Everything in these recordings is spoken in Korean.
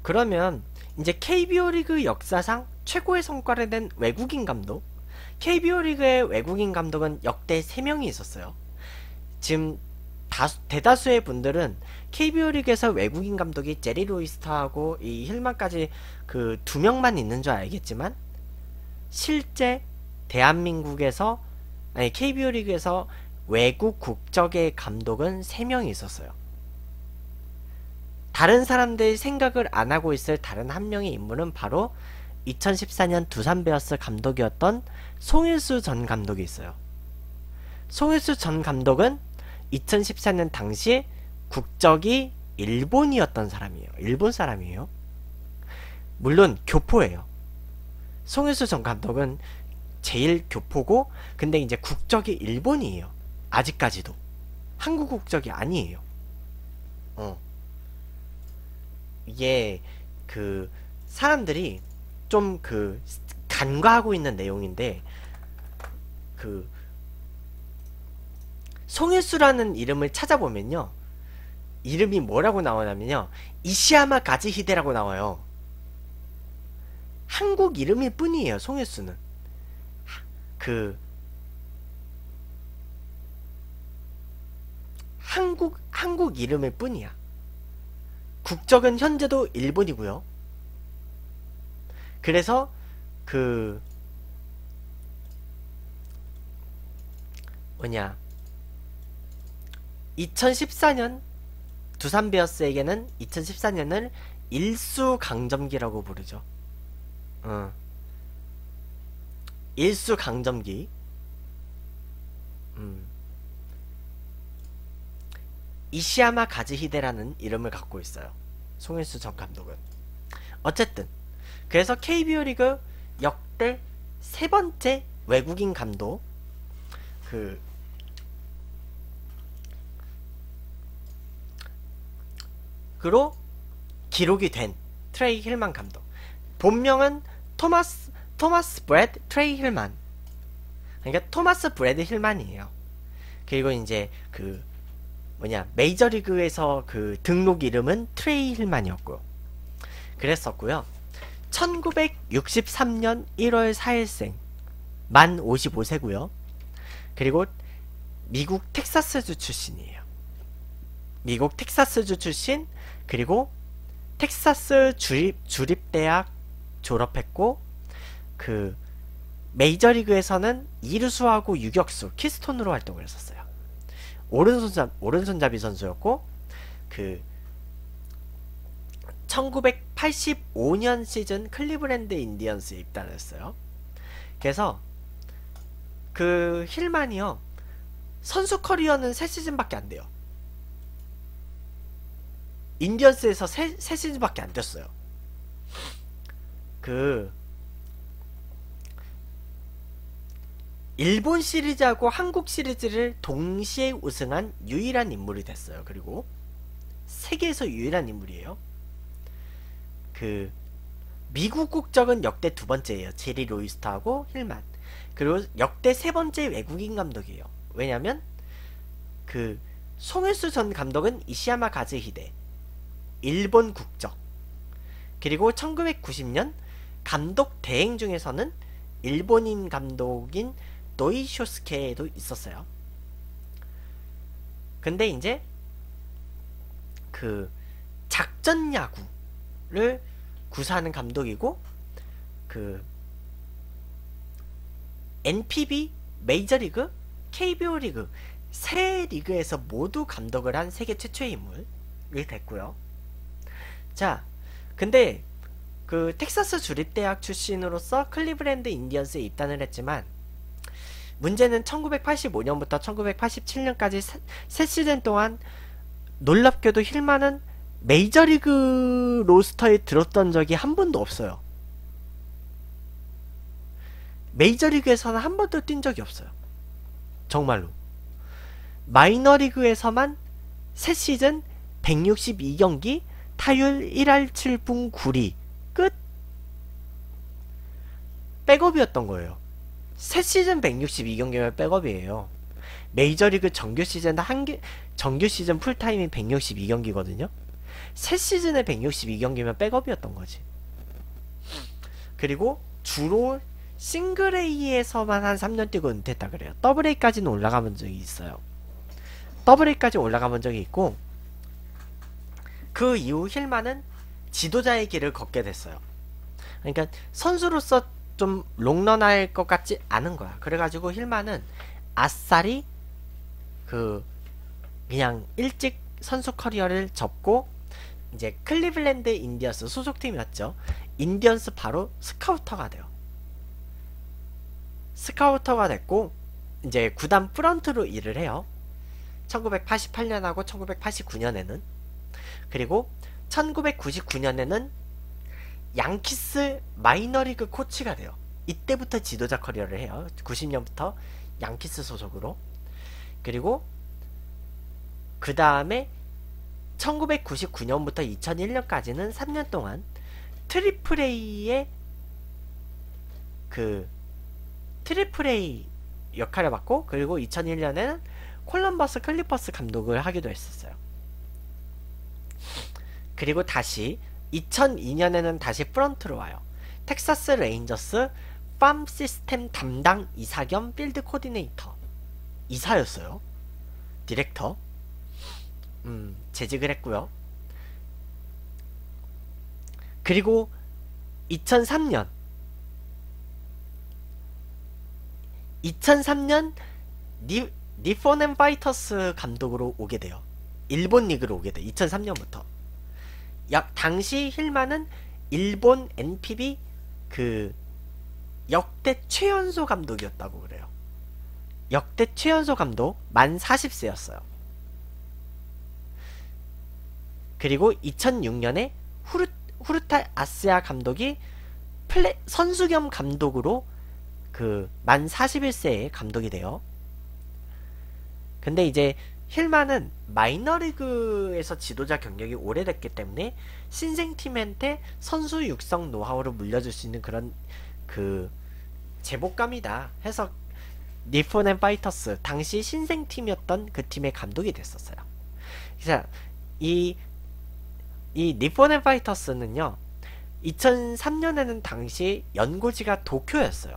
그러면 이제 KBO 리그 역사상 최고의 성과를 낸 외국인 감독. KBO 리그의 외국인 감독은 역대 3명이 있었어요. 지금 대다수의 분들은 KBO 리그에서 외국인 감독이 제리 로이스터하고 이 힐만까지 그 2명만 있는 줄 알겠지만, 실제 대한민국에서, 아니 KBO 리그에서 외국 국적의 감독은 3명이 있었어요. 다른 사람들이 생각을 안 하고 있을 다른 한 명의 인물은 바로 2014년 두산 베어스 감독이었던 송일수 전 감독이 있어요. 송일수 전 감독은 2014년 당시 국적이 일본이었던 사람이에요. 일본 사람이에요. 물론 교포예요. 송일수 전 감독은 제일 교포고, 근데 이제 국적이 일본이에요. 아직까지도 한국 국적이 아니에요. 이게 그 사람들이 좀 그 간과하고 있는 내용인데, 그 송일수라는 이름을 찾아보면요, 이름이 뭐라고 나오냐면요, 이시야마 가즈히데라고 나와요. 한국 이름일 뿐이에요. 송일수는 그 한국 이름일 뿐이야. 국적은 현재도 일본이고요. 그래서 그 뭐냐, 2014년 두산 베어스에게는 2014년을 일수강점기라고 부르죠. 일수강점기. 이시야마 가즈히데라는 이름을 갖고 있어요. 송일수 전 감독은. 어쨌든 그래서 KBO 리그 역대 3번째 외국인 감독 그로 기록이 된 트레이 힐만 감독. 본명은 토마스 브래드 트레이 힐만. 그러니까 토마스 브래드 힐만이에요. 그리고 이제 그 메이저리그에서 그 등록 이름은 트레이 힐만이었고요. 그랬었고요. 1963년 1월 4일생, 만 55세고요. 그리고 미국 텍사스주 출신이에요. 미국 텍사스주 출신. 그리고 텍사스 주립대학 졸업했고, 그 메이저리그에서는 이루수하고 유격수 키스톤으로 활동을 했었어요. 오른손잡이 선수였고, 그 1985년 시즌 클리브랜드 인디언스에 입단했어요. 그래서 그 힐만이요, 선수 커리어는 3시즌밖에 안 돼요. 인디언스에서 3시즌밖에 안 됐어요. 그 일본 시리즈하고 한국 시리즈를 동시에 우승한 유일한 인물이 됐어요. 그리고 세계에서 유일한 인물이에요. 그 미국 국적은 역대 2번째예요. 제리 로이스터하고 힐만. 그리고 역대 3번째 외국인 감독이에요. 왜냐면 그 송일수 전 감독은 이시야마 가즈히데, 일본 국적. 그리고 1990년 감독 대행 중에서는 일본인 감독인 노이 쇼스케도 있었어요. 근데 이제 그 작전 야구를 구사하는 감독이고, 그 NPB, 메이저리그, KBO 리그 세 리그에서 모두 감독을 한 세계 최초의 인물이 됐고요. 자, 근데 그 텍사스 주립대학 출신으로서 클리브랜드 인디언스에 입단을 했지만, 문제는 1985년부터 1987년까지 3시즌 동안 놀랍게도 힐만은 메이저리그 로스터에 들었던 적이 한 번도 없어요. 메이저리그에서는 한 번도 뛴 적이 없어요. 정말로. 마이너리그에서만 3시즌 162경기 타율 1할 7분 9리 끝. 백업이었던 거예요. 3시즌 162경기면 백업이에요. 메이저리그 정규 시즌 풀타임이 162경기거든요. 세 시즌에 162경기면 백업이었던 거지. 그리고 주로 싱글 A에서만 한 3년 뛰고 은퇴했다 그래요. 더블 A까지는 올라가본 적이 있어요. 더블 A까지 올라가본 적이 있고, 그 이후 힐만은 지도자의 길을 걷게 됐어요. 그러니까 선수로서 좀 롱런할 것 같지 않은 거야. 그래가지고 힐만은 아싸리 그냥 일찍 선수 커리어를 접고 이제 클리블랜드 인디언스 소속팀이었죠. 인디언스 바로 스카우터가 돼요. 스카우터가 됐고 이제 구단 프런트로 일을 해요. 1988년하고 1989년에는. 그리고 1999년에는 양키스 마이너리그 코치가 돼요. 이때부터 지도자 커리어를 해요. 90년부터 양키스 소속으로. 그리고 그 다음에 1999년부터 2001년까지는 3년 동안 트리플 A의 트리플 A 역할을 맡고, 그리고 2001년에는 콜럼버스 클리퍼스 감독을 하기도 했었어요. 그리고 다시 2002년에는 다시 프런트로 와요. 텍사스 레인저스 팜 시스템 담당 이사 겸 필드 코디네이터. 이사였어요. 디렉터. 재직을 했고요. 그리고 2003년 니폰 앤 파이터스 감독으로 오게 돼요. 일본 리그로 오게 돼요. 2003년부터. 당시 힐만은 일본 NPB 역대 최연소 감독이었다고 그래요. 역대 최연소 감독 만 40세였어요. 그리고 2006년에 후르타 아스야 감독이 선수 겸 감독으로 만 41세에 감독이 돼요. 근데 이제 힐만은 마이너리그에서 지도자 경력이 오래됐기 때문에 신생팀한테 선수 육성 노하우를 물려줄 수 있는 그런 제복감이다 해서 니폰 앤 파이터스 당시 신생팀이었던 그 팀의 감독이 됐었어요. 그래서 이 니폰 앤 파이터스는요 2003년에는 당시 연고지가 도쿄였어요.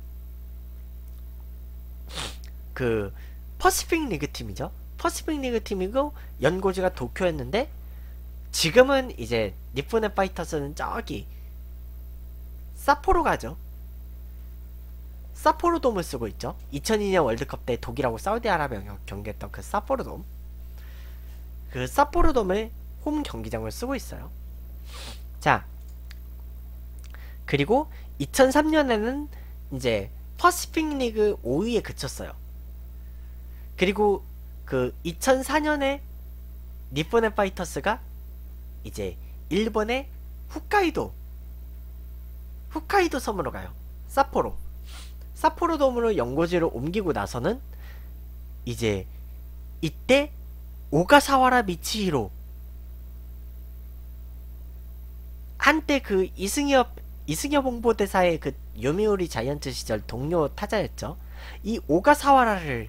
퍼시픽 리그 팀이죠. 퍼시픽 리그 팀이고 연고지가 도쿄였는데, 지금은 이제 니폰 앤 파이터스는 저기 사포로 가죠. 사포로 돔을 쓰고 있죠. 2002년 월드컵 때 독일하고 사우디아라비아 경기했던 그 사포로 돔. 그 사포로 돔을 홈 경기장을 쓰고 있어요. 자, 그리고 2003년에는 이제 퍼시픽 리그 5위에 그쳤어요. 그리고 2004년에 니폰 앤 파이터스가 이제 일본의 홋카이도 섬으로 가요. 사포로 돔으로 연고지를 옮기고 나서는 이제 이때 오가사와라 미치히로, 한때 이승엽 홍보대사의 요미우리 자이언츠 시절 동료 타자였죠. 이 오가사와라를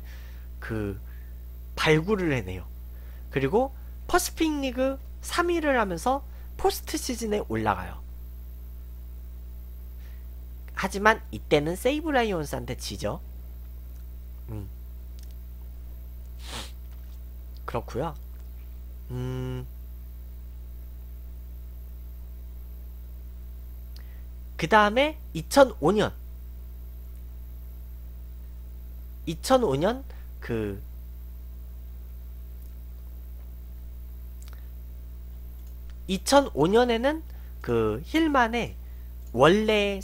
발굴을 해내요. 그리고 퍼시픽 리그 3위를 하면서 포스트 시즌에 올라가요. 하지만 이때는 세이브 라이온스한테 지죠. 그렇구요. 그 다음에 2005년 2005년에는 힐만의 원래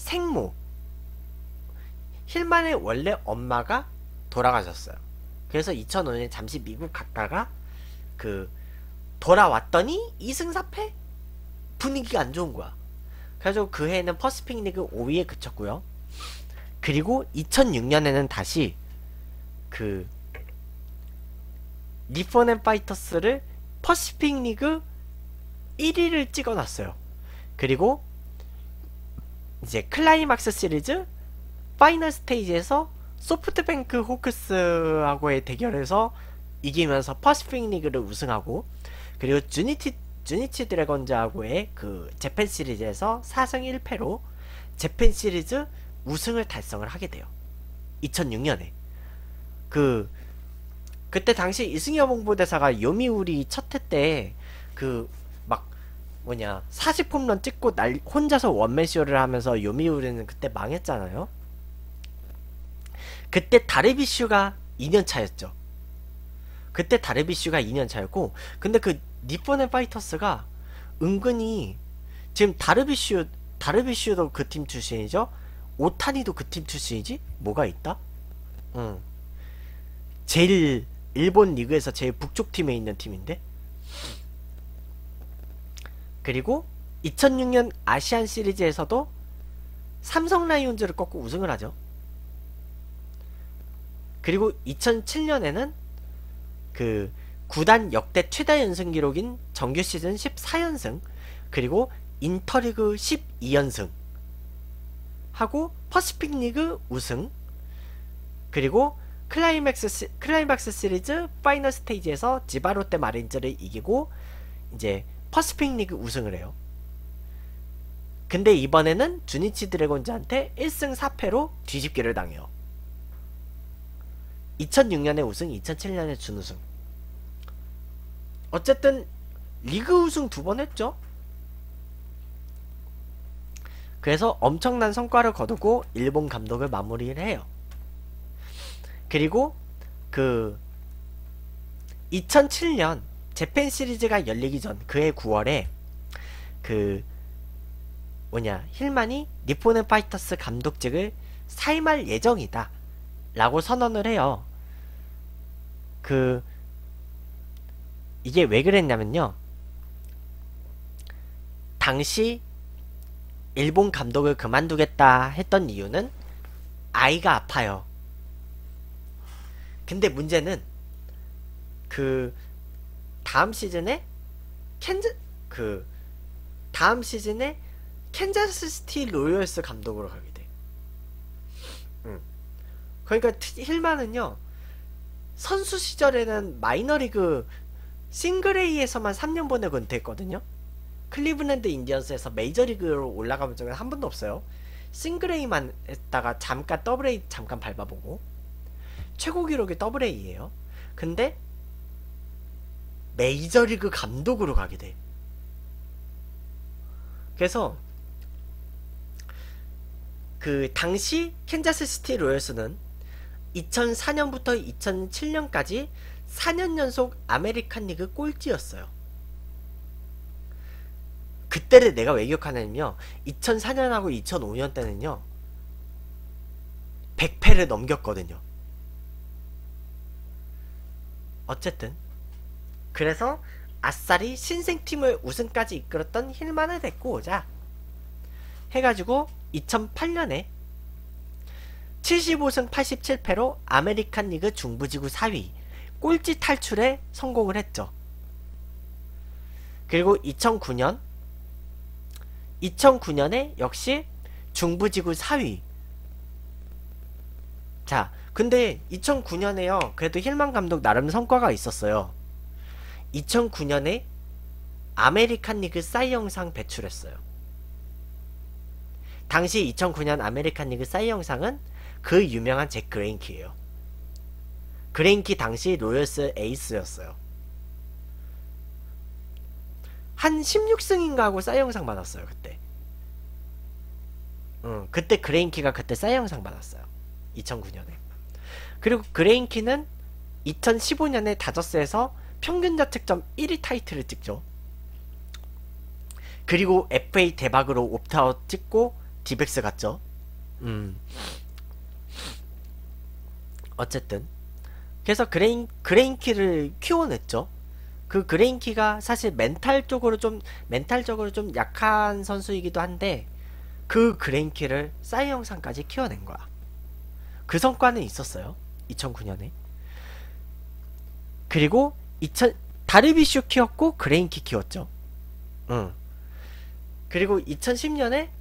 힐만의 원래 엄마가 돌아가셨어요. 그래서 2005년에 잠시 미국 갔다가 돌아왔더니 2승 4패? 분위기가 안 좋은 거야. 그래서 그 해에는 퍼시픽 리그 5위에 그쳤고요. 그리고 2006년에는 다시 니폰 앤 파이터스를 퍼시픽 리그 1위를 찍어놨어요. 그리고 이제 클라이막스 시리즈 파이널 스테이지에서 소프트뱅크 호크스하고의 대결에서 이기면서 퍼시픽 리그를 우승하고, 그리고 주니치 드래곤즈하고의 그 재팬 시리즈에서 4승 1패로 재팬 시리즈 우승을 달성을 하게 돼요. 2006년에. 그때 당시 이승엽 홍보대사가 요미우리 첫 회 때 막 40홈런 찍고 혼자서 원맨쇼를 하면서 요미우리는 그때 망했잖아요. 그때 다르비슈가 2년 차였죠. 그때 다르비슈가 2년 차였고, 근데 그 니폰의 파이터스가 은근히 지금 다르비슈도 그 팀 출신이죠. 오타니도 그 팀 출신이지? 뭐가 있다? 응. 제일 일본 리그에서 제일 북쪽 팀에 있는 팀인데. 그리고 2006년 아시안 시리즈에서도 삼성 라이온즈를 꺾고 우승을 하죠. 그리고 2007년에는 그 구단 역대 최다 연승 기록인 정규 시즌 14연승, 그리고 인터리그 12연승 하고 퍼시픽 리그 우승, 그리고 클라이맥스 시리즈 파이널 스테이지에서 지바롯데 마린즈를 이기고 이제 퍼시픽 리그 우승을 해요. 근데 이번에는 주니치 드래곤즈한테 1승 4패로 뒤집기를 당해요. 2006년에 우승, 2007년에 준우승. 어쨌든 리그 우승 2번 했죠. 그래서 엄청난 성과를 거두고 일본 감독을 마무리를 해요. 그리고 2007년 재팬 시리즈가 열리기 전 그해 9월에 힐만이 니폰의 파이터스 감독직을 사임할 예정이다 라고 선언을 해요. 이게 왜 그랬냐면요, 당시 일본 감독을 그만두겠다 했던 이유는 아이가 아파요. 근데 문제는 다음 시즌에 캔자스 시티 로열스 감독으로 가게 돼. 그러니까 힐만은요, 선수 시절에는 마이너리그 싱글 A에서만 3년 보내고 은퇴했거든요. 클리블랜드 인디언스에서 메이저리그로 올라가본 적은 한 번도 없어요. 싱글 A만 했다가 잠깐 더블 A 잠깐 밟아보고, 최고 기록이 더블 A예요. 근데 메이저리그 감독으로 가게 돼. 그래서 당시 캔자스 시티 로열스는 2004년부터 2007년까지 4년 연속 아메리칸 리그 꼴찌였어요. 그때를 내가 왜 기억하냐면요, 2004년하고 2005년 때는요 100패를 넘겼거든요. 어쨌든 그래서 아싸리 신생팀을 우승까지 이끌었던 힐만을 데리고 오자 해가지고 2008년에 75승 87패로 아메리칸 리그 중부지구 4위 꼴찌 탈출에 성공을 했죠. 그리고 2009년에 역시 중부지구 4위. 자, 근데 2009년에요 그래도 힐만 감독 나름 성과가 있었어요. 2009년에 아메리칸 리그 사이영상 배출했어요. 당시 2009년 아메리칸 리그 사이영상은 그 유명한 잭 그레인키예요. 그레인키 당시 로열스 에이스였어요. 한 16승인가 하고 사이영상 받았어요 그때. 그때 그레인키가 그때 사이영상 받았어요. 2009년에. 그리고 그레인키는 2015년에 다저스에서 평균 자책점 1위 타이틀을 찍죠. 그리고 FA 대박으로 옵트아웃 찍고 디백스 갔죠. 어쨌든 그래서 그레인키를 키워냈죠. 그 그레인키가 사실 멘탈적으로 좀 약한 선수이기도 한데 그 그레인키를 사이영상까지 키워낸 거야. 그 성과는 있었어요 2009년에. 그리고 다르비슈 키웠고 그레인키 키웠죠. 그리고 2010년에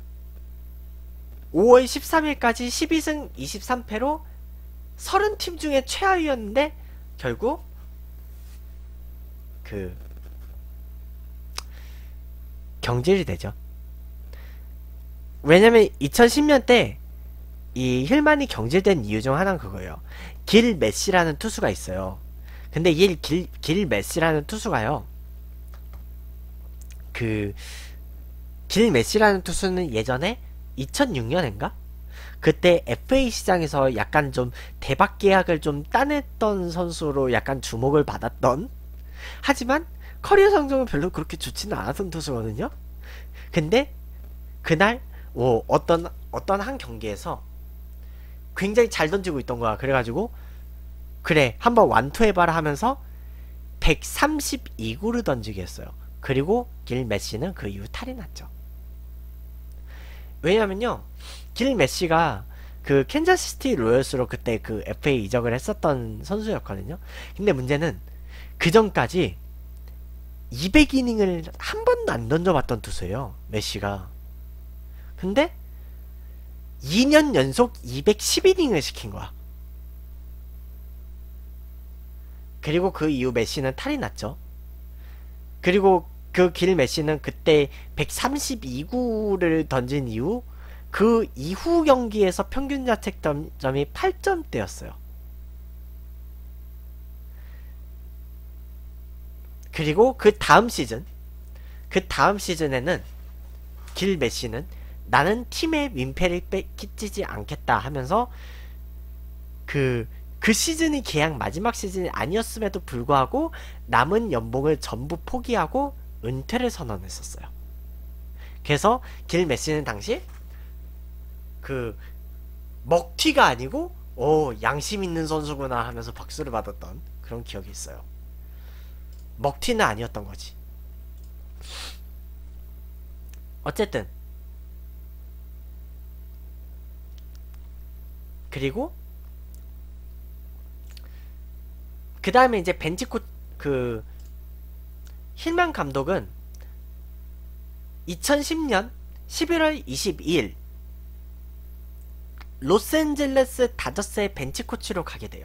5월 13일까지 12승 23패로 30팀 중에 최하위였는데 결국 경질이 되죠. 왜냐면 2010년 때 이 힐만이 경질된 이유 중 하나는 그거예요. 길 메시라는 투수가 있어요. 근데 길 메시라는 투수가요. 그 길 메시라는 투수는 예전에 2006년인가? 그때 FA 시장에서 약간 좀 대박 계약을 좀 따냈던 선수로 약간 주목을 받았던, 하지만 커리어 성적은 별로 그렇게 좋지는 않았던 투수거든요. 근데 그날 어떤 한 경기에서 굉장히 잘 던지고 있던 거야. 그래가지고 그래 한번 완투 해봐라 하면서 132구를 던지게 했어요. 그리고 길 메시는 그 이후 탈이 났죠. 왜냐면요, 길 메시가 그 캔자스시티 로열스로 그때 그 FA 이적을 했었던 선수였거든요. 근데 문제는 그 전까지 200이닝을 한 번도 안 던져봤던 투수예요, 메시가. 근데 2년 연속 211이닝을 시킨 거야. 그리고 그 이후 메시는 탈이 났죠. 그리고 그 길 메시는 그때 132구를 던진 이후 그 이후 경기에서 평균 자책점이 8점대였어요. 그리고 그 다음 시즌에는 길 메시는 나는 팀의 민폐를 끼치지 않겠다 하면서 그 시즌이 계약 마지막 시즌이 아니었음에도 불구하고 남은 연봉을 전부 포기하고 은퇴를 선언했었어요. 그래서 길 메시는 당시 그 먹튀가 아니고 양심 있는 선수구나 하면서 박수를 받았던 그런 기억이 있어요. 먹튀는 아니었던 거지. 어쨌든 그리고 그 다음에 이제 그 힐만 감독은 2010년 11월 22일 로스앤젤레스 다저스의 벤치 코치로 가게 돼요.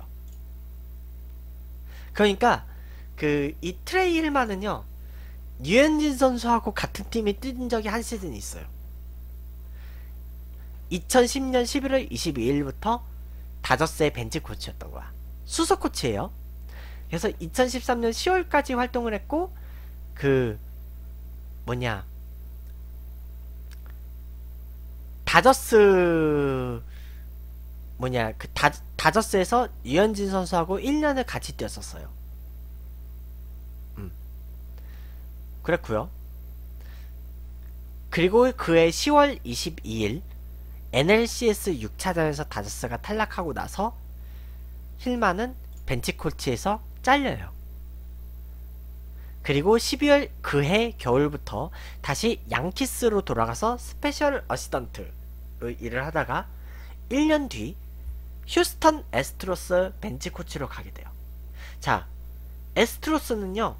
그러니까 이 트레이 힐만은요, 류현진 선수하고 같은 팀에 뛴 적이 한 시즌이 있어요. 2010년 11월 22일부터 다저스의 벤치 코치였던 거야. 수석 코치예요. 그래서 2013년 10월까지 활동을 했고, 다저스에서 류현진 선수하고 1년을 같이 뛰었었어요. 그랬고요. 그리고 그해 10월 22일 NLCS 6차전에서 다저스가 탈락하고 나서 힐만은 벤치 코치에서 잘려요. 그리고 12월 그해 겨울부터 다시 양키스로 돌아가서 스페셜 어시던트로 일을 하다가 1년 뒤 휴스턴 애스트로스 벤치 코치로 가게 돼요. 자, 애스트로스는요,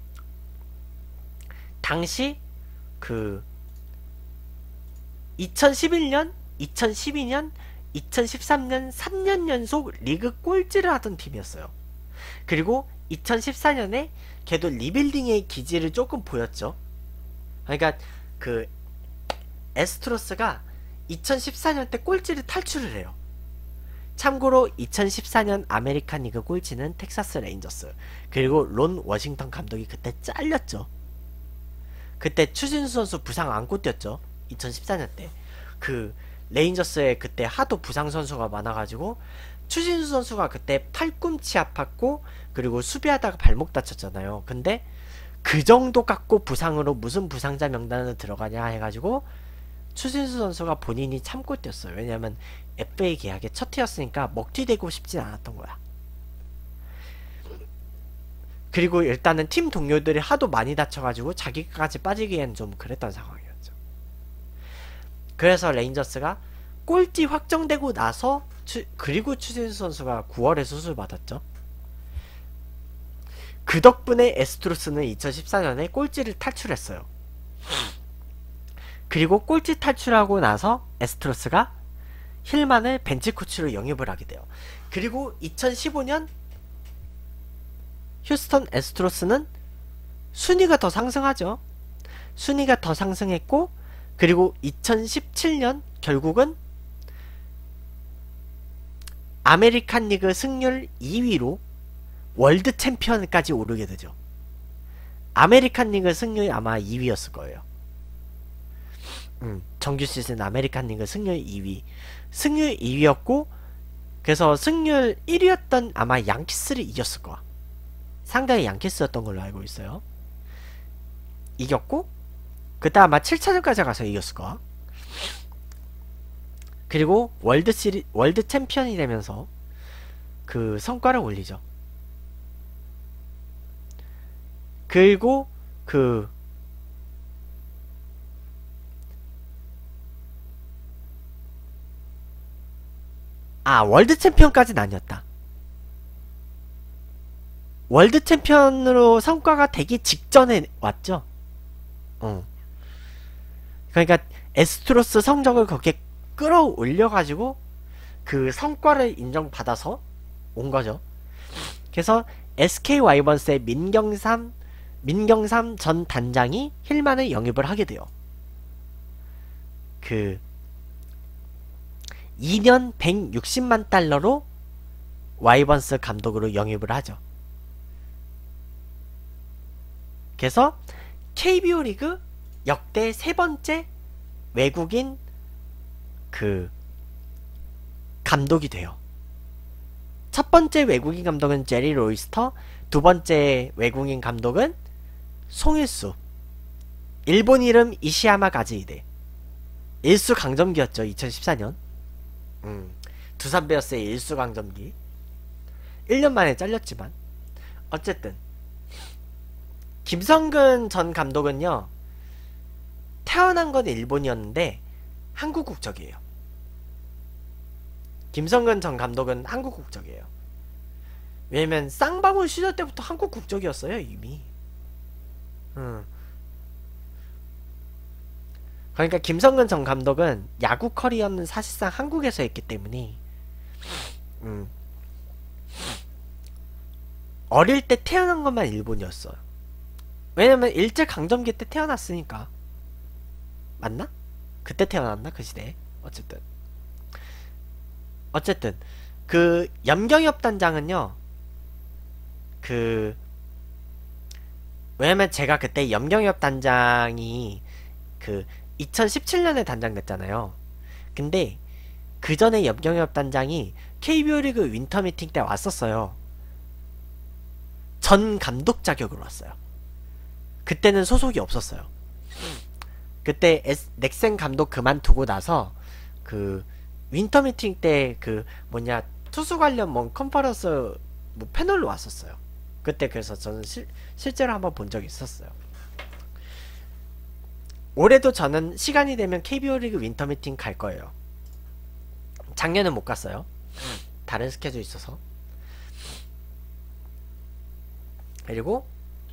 당시 2011년, 2012년, 2013년 3년 연속 리그 꼴찌를 하던 팀이었어요. 그리고 2014년에 걔도 리빌딩의 기질을 조금 보였죠. 그러니까 애스트로스가 2014년 때 꼴찌를 탈출을 해요. 참고로 2014년 아메리칸 리그 꼴찌는 텍사스 레인저스, 그리고 론 워싱턴 감독이 그때 잘렸죠. 그때 추진수 선수 부상 안고 뛰었죠. 2014년 때 레인저스에 그때 하도 부상 선수가 많아가지고 추진수 선수가 그때 팔꿈치 아팠고, 그리고 수비하다가 발목 다쳤잖아요. 근데 그 정도 갖고 부상으로 무슨 부상자 명단에 들어가냐 해가지고 추진수 선수가 본인이 참고 뛰었어요. 왜냐면 FA 계약의 첫 해였으니까 먹튀되고 싶진 않았던 거야. 그리고 일단은 팀 동료들이 하도 많이 다쳐가지고 자기까지 빠지기엔 좀 그랬던 상황이었죠. 그래서 레인저스가 꼴찌 확정되고 나서 그리고 추진수 선수가 9월에 수술 받았죠. 그 덕분에 애스트로스는 2014년에 꼴찌를 탈출했어요. 그리고 꼴찌 탈출하고 나서 애스트로스가 힐만을 벤치 코치로 영입을 하게 돼요. 그리고 2015년 휴스턴 애스트로스는 순위가 더 상승하죠. 순위가 더 상승했고, 그리고 2017년 결국은 아메리칸 리그 승률 2위로 월드 챔피언까지 오르게 되죠. 아메리칸 리그 승률이 아마 2위였을 거예요. 정규 시즌 아메리칸 리그 승률 2위. 승률 2위였고, 그래서 승률 1위였던 아마 양키스를 이겼을 거야. 상당히 양키스였던 걸로 알고 있어요. 이겼고, 그때 아마 7차전까지 가서 이겼을 거야. 그리고 월드 챔피언이 되면서 그 성과를 올리죠. 그리고 월드 챔피언까지는 아니었다. 월드 챔피언으로 성과가 되기 직전에 왔죠. 그러니까 에스트로스 성적을 그렇게 끌어올려가지고 그 성과를 인정받아서 온 거죠. 그래서 SK 와이번스의 민경삼 전 단장이 힐만을 영입을 하게 돼요. 2년 160만 달러로 와이번스 감독으로 영입을 하죠. 그래서 KBO 리그 역대 세 번째 외국인 감독이 돼요. 첫 번째 외국인 감독은 제리 로이스터, 두 번째 외국인 감독은 송일수, 일본 이름 이시야마 가즈히데. 일수 강점기였죠. 2014년 두산 베어스의 일수 강점기. 1년 만에 잘렸지만 어쨌든 김성근 전 감독은요, 태어난 건 일본이었는데 한국 국적이에요. 김성근 전 감독은 한국 국적이에요. 왜냐면 쌍방울 시절 때부터 한국 국적이었어요, 이미. 그러니까 김성근 전 감독은 야구 커리어는 사실상 한국에서 했기 때문에 어릴 때 태어난 것만 일본이었어요. 왜냐면 일제강점기 때 태어났으니까. 맞나? 그때 태어났나? 그 시대에. 어쨌든 그 염경엽 단장은요, 왜냐면 제가 그때 염경엽 단장이 2017년에 단장 됐잖아요. 근데 그 전에 염경엽 단장이 KBO 리그 윈터 미팅 때 왔었어요. 전 감독 자격으로 왔어요. 그때는 소속이 없었어요. 그때 넥센 감독 그만두고 나서 윈터 미팅 때 투수 관련 컨퍼런스 패널로 왔었어요. 그때 그래서 저는 실제로 한번 본 적이 있었어요. 올해도 저는 시간이 되면 KBO 리그 윈터 미팅 갈 거예요. 작년은 못 갔어요. 다른 스케줄 있어서. 그리고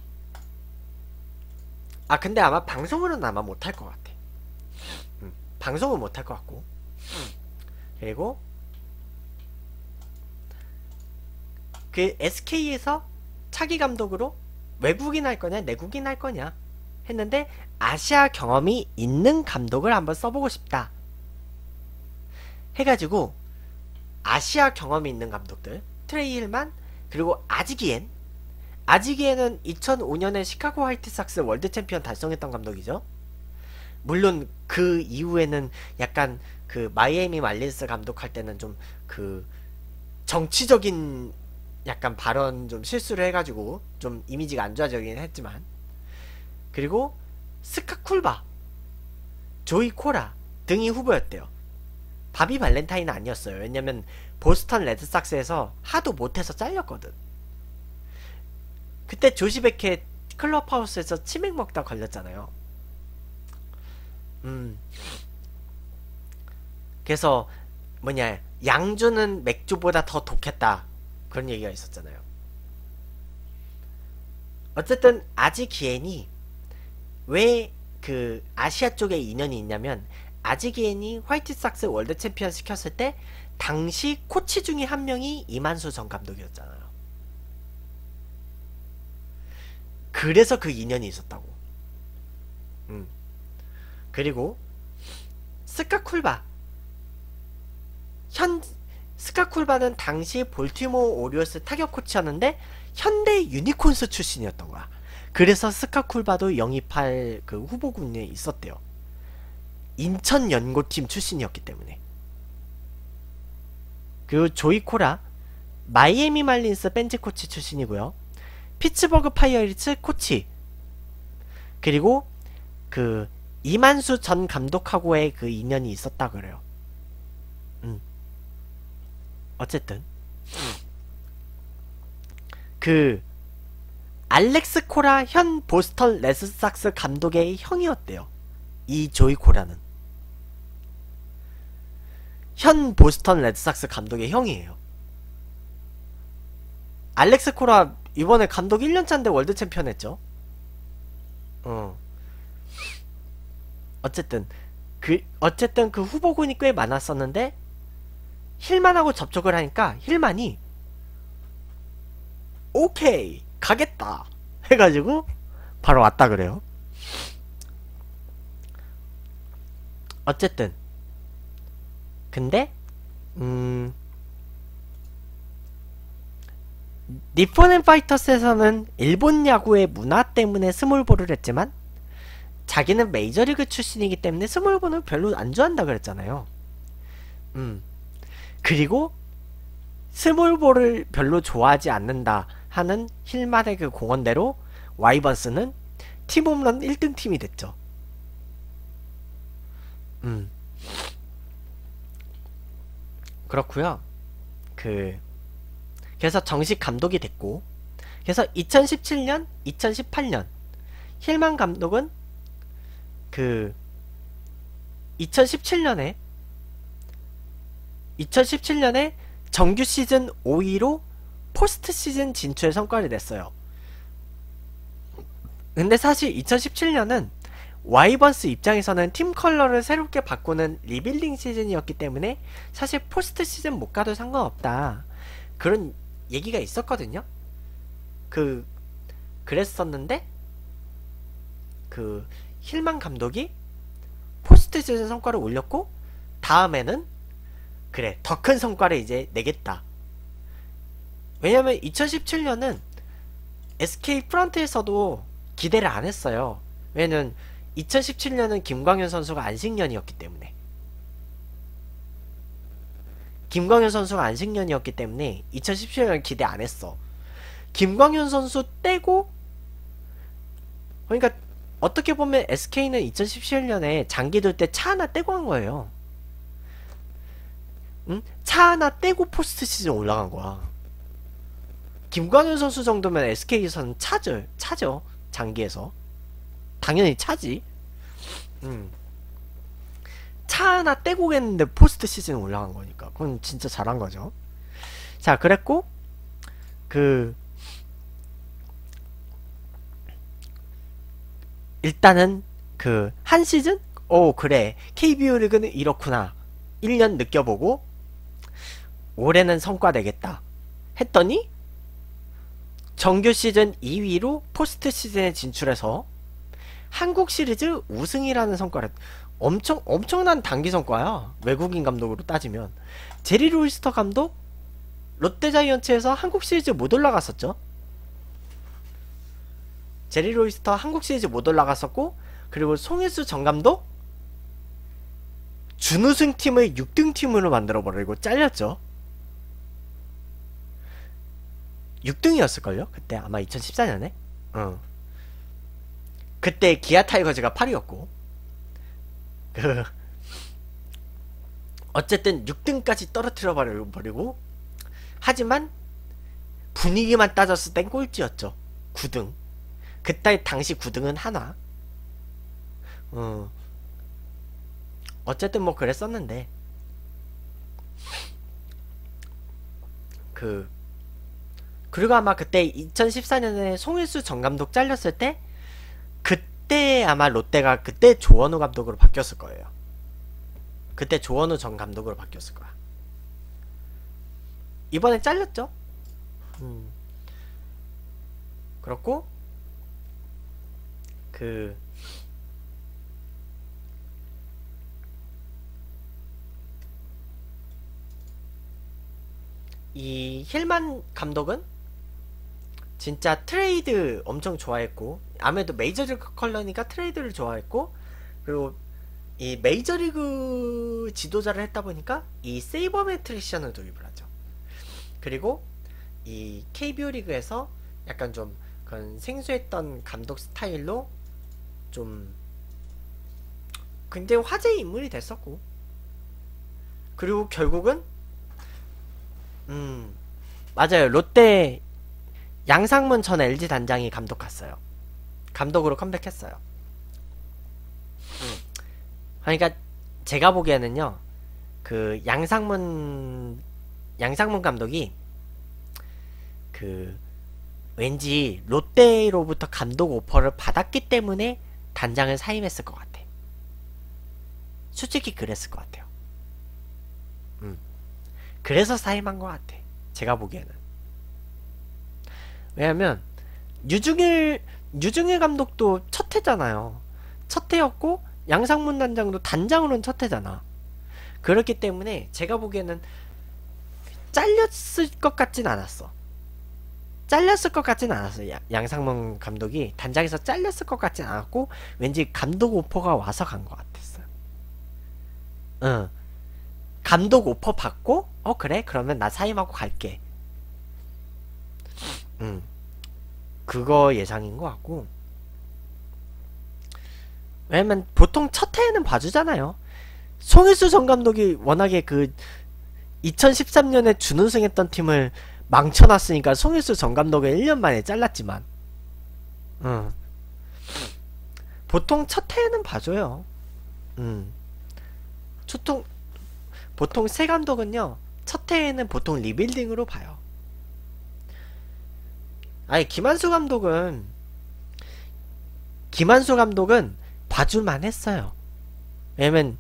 근데 아마 방송으로는 아마 못할 것 같아. 방송은 못할 것 같고. 그리고 SK에서 차기 감독으로 외국인 할 거냐 내국인 할 거냐 했는데, 아시아 경험이 있는 감독을 한번 써보고 싶다 해가지고 아시아 경험이 있는 감독들, 트레이 힐만, 그리고 아지기엔. 아지기엔은 2005년에 시카고 화이트삭스 월드 챔피언 달성했던 감독이죠. 물론 그 이후에는 약간 마이애미 말린스 감독할 때는 좀 정치적인 약간 발언 좀 실수를 해가지고 좀 이미지가 안 좋아지긴 했지만. 그리고 스카쿨바, 조이 코라 등이 후보였대요. 바비 발렌타인은 아니었어요. 왜냐면 보스턴 레드삭스에서 하도 못해서 잘렸거든. 그때 조시 베켓 클럽하우스에서 치맥 먹다 걸렸잖아요. 그래서 양주는 맥주보다 더 독했다, 그런 얘기가 있었잖아요. 어쨌든 아지기엔이 왜 아시아 쪽에 인연이 있냐면, 아지기엔이 화이트삭스 월드 챔피언 시켰을 때 당시 코치 중에 한 명이 이만수 전 감독이었잖아요. 그래서 그 인연이 있었다고. 그리고 스카쿨바. 스카쿨바는 당시 볼티모어 오리올스 타격 코치였는데 현대 유니콘스 출신이었던 거야. 그래서 스카쿨바도 영입할 그 후보군에 있었대요. 인천 연고팀 출신이었기 때문에. 그리고 조이 코라 마이애미 말린스 벤치 코치 출신이고요. 피츠버그 파이어리츠 코치. 그리고 그 이만수 전 감독하고의 그 인연이 있었다 그래요. 어쨌든 그 알렉스 코라 현 보스턴 레드삭스 감독의 형이었대요. 이 조이 코라는 현 보스턴 레드삭스 감독의 형이에요. 알렉스 코라 이번에 감독 1년차인데 월드 챔피언 했죠. 어쨌든 그 후보군이 꽤 많았었는데 힐만하고 접촉을 하니까 힐만이 오케이 가겠다 해가지고 바로 왔다 그래요. 어쨌든 근데 니폰 파이터스에서는 일본 야구의 문화 때문에 스몰볼을 했지만 자기는 메이저리그 출신이기 때문에 스몰볼을 별로 안 좋아한다 그랬잖아요. 그리고 스몰볼을 별로 좋아하지 않는다 하는 힐만의 그 공언대로 와이번스는 팀 홈런 1등 팀이 됐죠. 그렇구요. 그래서 정식 감독이 됐고, 그래서 2017년, 2018년 힐만 감독은 2017년에 정규 시즌 5위로 포스트 시즌 진출의 성과를 냈어요. 근데 사실 2017년은 와이번스 입장에서는 팀 컬러를 새롭게 바꾸는 리빌딩 시즌이었기 때문에 사실 포스트 시즌 못 가도 상관없다, 그런 얘기가 있었거든요. 그랬었는데 힐만 감독이 포스트 시즌 성과를 올렸고 다음에는 그래 더 큰 성과를 이제 내겠다. 왜냐면 2017년은 SK 프런트에서도 기대를 안 했어요. 왜냐면 2017년은 김광현 선수가 안식년이었기 때문에 2017년 기대 안 했어. 김광현 선수 떼고, 그러니까 어떻게 보면 SK는 2017년에 장기 둘 때 차 하나 떼고 한 거예요. 차 하나 떼고 포스트 시즌 올라간 거야. 김광현 선수 정도면 SK에서는 차죠. 장기에서. 당연히 차지. 차 하나 떼고 했는데 포스트 시즌 올라간 거니까. 그건 진짜 잘한 거죠. 자, 그랬고, 일단은, 한 시즌? 그래. KBO 리그는 이렇구나. 1년 느껴보고, 올해는 성과 내겠다 했더니 정규 시즌 2위로 포스트 시즌에 진출해서 한국 시리즈 우승이라는 성과를, 엄청난 단기 성과야. 외국인 감독으로 따지면. 제리 로이스터 감독 롯데자이언츠에서 한국 시리즈 못 올라갔었죠. 제리 로이스터 한국 시리즈 못 올라갔었고, 그리고 송일수 전 감독 준우승 팀을 6등 팀으로 만들어버리고 잘렸죠. 6등이었을걸요? 그때 아마 2014년에? 그때 기아 타이거즈가 8위였고 어쨌든 6등까지 떨어뜨려 버리고, 하지만 분위기만 따졌을 땐 꼴찌였죠. 9등. 그때 당시 9등은 하나. 어쨌든 뭐 그랬었는데, 그리고 아마 그때 2014년에 송일수 전 감독 잘렸을 때, 그때 아마 롯데가 그때 조원우 감독으로 바뀌었을 거예요. 그때 조원우 전 감독으로 바뀌었을 거야. 이번에 잘렸죠. 그렇고 이 힐만 감독은 진짜 트레이드 엄청 좋아했고, 아무래도 메이저리그 컬러니까 트레이드를 좋아했고, 그리고 이 메이저리그 지도자를 했다 보니까 이 세이버메트리션을 도입을 하죠. 그리고 이 KBO 리그에서 약간 좀 그런 생소했던 감독 스타일로 좀 굉장히 화제의 인물이 됐었고, 그리고 결국은 맞아요, 롯데 양상문 전 LG 단장이 감독 갔어요. 감독으로 컴백했어요. 그러니까 제가 보기에는요, 그 양상문 감독이 그 왠지 롯데로부터 감독 오퍼를 받았기 때문에 단장을 사임했을 것 같아. 솔직히 그랬을 것 같아요. 그래서 사임한 것 같아, 제가 보기에는. 왜냐면 유중일 감독도 첫 해잖아요. 첫 해였고 양상문 단장도 단장으로는 첫 해잖아. 그렇기 때문에 제가 보기에는 잘렸을 것 같진 않았어. 양상문 감독이 단장에서 잘렸을 것 같진 않았고, 왠지 감독 오퍼가 와서 간 것 같았어요. 응. 감독 오퍼 받고, 그래? 그러면 나 사임하고 갈게. 그거 예상인 것 같고. 왜냐면 보통 첫 해에는 봐주잖아요. 송일수 전 감독이 워낙에 그 2013년에 준우승했던 팀을 망쳐놨으니까 송일수 전 감독을 1년 만에 잘랐지만, 보통 첫 해에는 봐줘요. 보통 새 감독은요, 첫 해에는 보통 리빌딩으로 봐요. 아니, 김한수 감독은 봐줄만 했어요. 왜냐면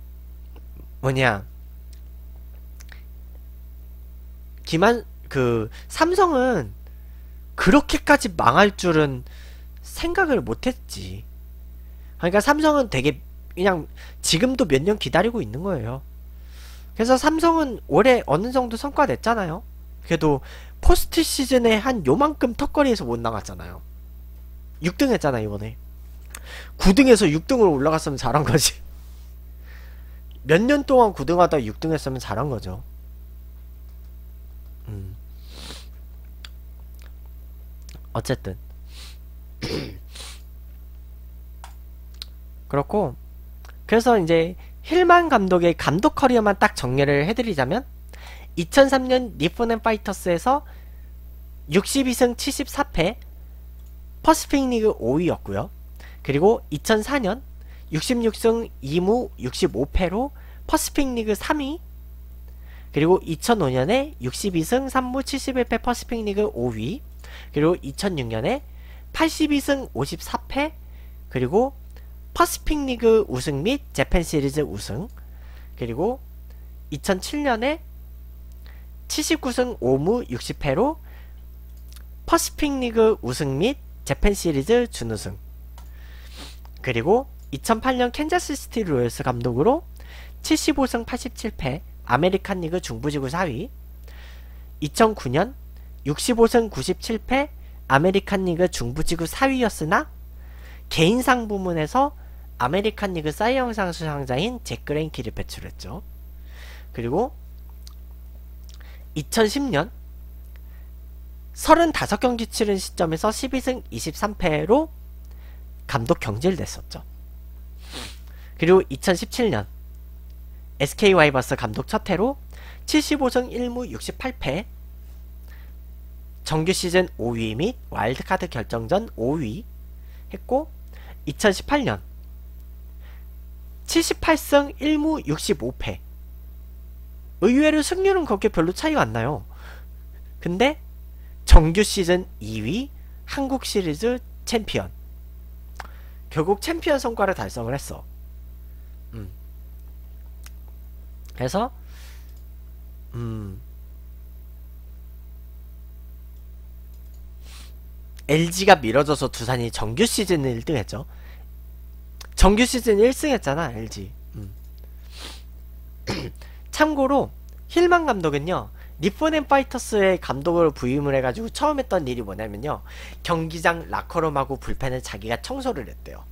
삼성은 그렇게까지 망할 줄은 생각을 못했지. 그러니까 삼성은 되게 그냥 지금도 몇 년 기다리고 있는 거예요. 그래서 삼성은 올해 어느 정도 성과 냈잖아요. 그래도 포스트 시즌에 한 요만큼 턱걸이에서 못 나갔잖아요. 6등 했잖아, 이번에. 9등에서 6등으로 올라갔으면 잘한 거지. 몇 년 동안 9등 하다가 6등 했으면 잘한 거죠. 어쨌든 그렇고, 그래서 이제 힐만 감독의 감독 커리어만 딱 정리를 해드리자면, 2003년 니폰앤파이터스에서 62승 74패 퍼시픽 리그 5위였고요. 그리고 2004년 66승 2무 65패로 퍼시픽 리그 3위. 그리고 2005년에 62승 3무 71패 퍼시픽 리그 5위. 그리고 2006년에 82승 54패 그리고 퍼시픽 리그 우승 및 재팬 시리즈 우승. 그리고 2007년에 79승 5무 60패로 퍼시픽 리그 우승 및 재팬 시리즈 준우승. 그리고 2008년 캔자스 시티 로열스 감독으로 75승 87패 아메리칸 리그 중부지구 4위. 2009년 65승 97패 아메리칸 리그 중부지구 4위였으나 개인상 부문에서 아메리칸 리그 사이 영상 수상자인 잭 그레인키를 배출했죠. 그리고 2010년 35경기 치른 시점에서 12승 23패로 감독 경질 냈었죠. 그리고 2017년 SK 와이버스 감독 첫 해로 75승 1무 68패 정규 시즌 5위 및 와일드카드 결정전 5위 했고, 2018년 78승 1무 65패. 의외로 승률은 그렇게 별로 차이가 안 나요. 근데 정규 시즌 2위 한국 시리즈 챔피언. 결국 챔피언 성과를 달성을 했어. 그래서 LG가 밀어져서 두산이 정규 시즌 1등 했죠. 정규 시즌 1승 했잖아, LG. 참고로 힐만 감독은요, 니폰 파이터스의 감독을 부임을 해가지고 처음 했던 일이 뭐냐면요, 경기장 라커룸하고 불펜을 자기가 청소를 했대요.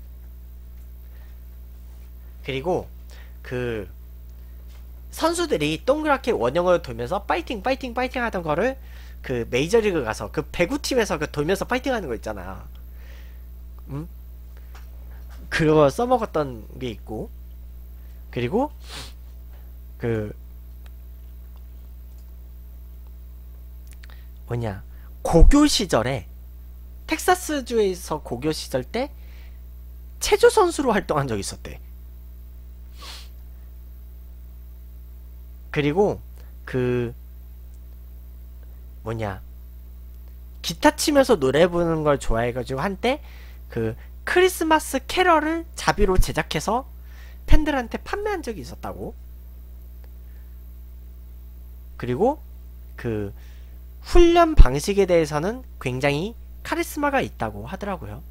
그리고 그 선수들이 동그랗게 원형으로 돌면서 파이팅 파이팅 파이팅 하던 거를 그 메이저리그 가서 그 배구팀에서 그 돌면서 파이팅 하는 거 있잖아. 그거 써먹었던 게 있고, 그리고 그 뭐냐, 고교 시절에 텍사스주에서 고교 시절 때 체조 선수로 활동한 적이 있었대. 그리고 그 뭐냐, 기타 치면서 노래 부르는 걸 좋아해가지고 한때 그 크리스마스 캐럴을 자비로 제작해서 팬들한테 판매한 적이 있었다고. 그리고 그 훈련 방식에 대해서는 굉장히 카리스마가 있다고 하더라고요.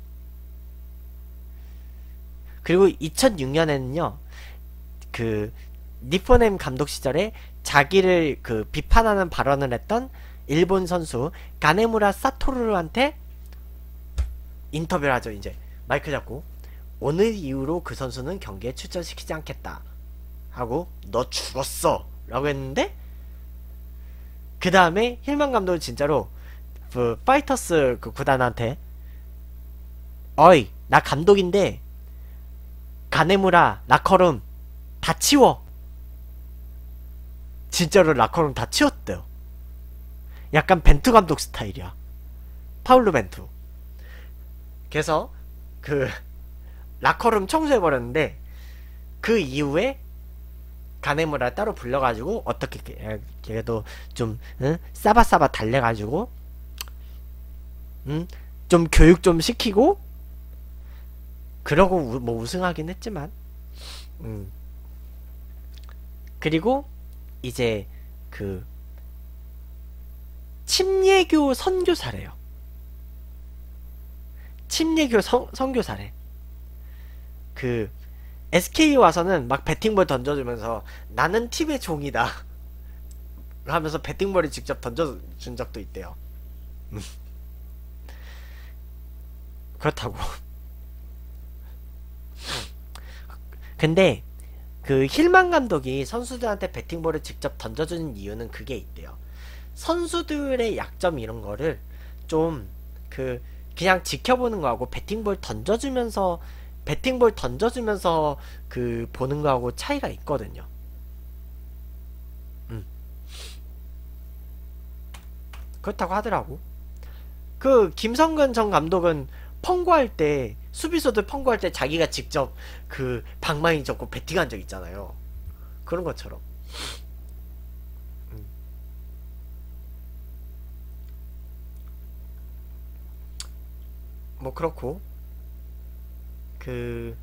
그리고 2006년에는요, 그 니포넴 감독 시절에 자기를 그 비판하는 발언을 했던 일본 선수 가네무라 사토루한테 인터뷰를 하죠. 이제 마이크 잡고, 오늘 이후로 그 선수는 경기에 출전시키지 않겠다 하고, 너 죽었어 라고 했는데, 그 다음에 힐만 감독은 진짜로 그 파이터스 그 구단한테, 어이, 나 감독인데 가네무라 라커룸 다 치워. 진짜로 라커룸 다 치웠대요. 약간 벤투 감독 스타일이야. 파울루 벤투. 그래서 그 라커룸 청소해버렸는데, 그 이후에 가네무라 따로 불러가지고 어떻게 걔도 좀 싸바싸바 달래가지고 좀 교육 좀 시키고, 그러고 뭐 우승하긴 했지만, 그리고 이제 그 침례교 선교사래요. 침례교 선교사래. 그 SK에 와서는 막 배팅볼 던져주면서 나는 팀의 종이다 하면서 배팅볼을 직접 던져준 적도 있대요. 그렇다고. 근데 그 힐만 감독이 선수들한테 배팅볼을 직접 던져주는 이유는 그게 있대요. 선수들의 약점 이런 거를 좀 그냥 지켜보는 거하고 배팅볼 던져주면서 그 보는 거하고 차이가 있거든요. 그렇다고 하더라고. 그 김성근 전 감독은 펑구할 때, 수비수들 펑구할 때 자기가 직접 그 방망이 접고 배팅한 적 있잖아요. 그런 것처럼. 뭐 그렇고, 그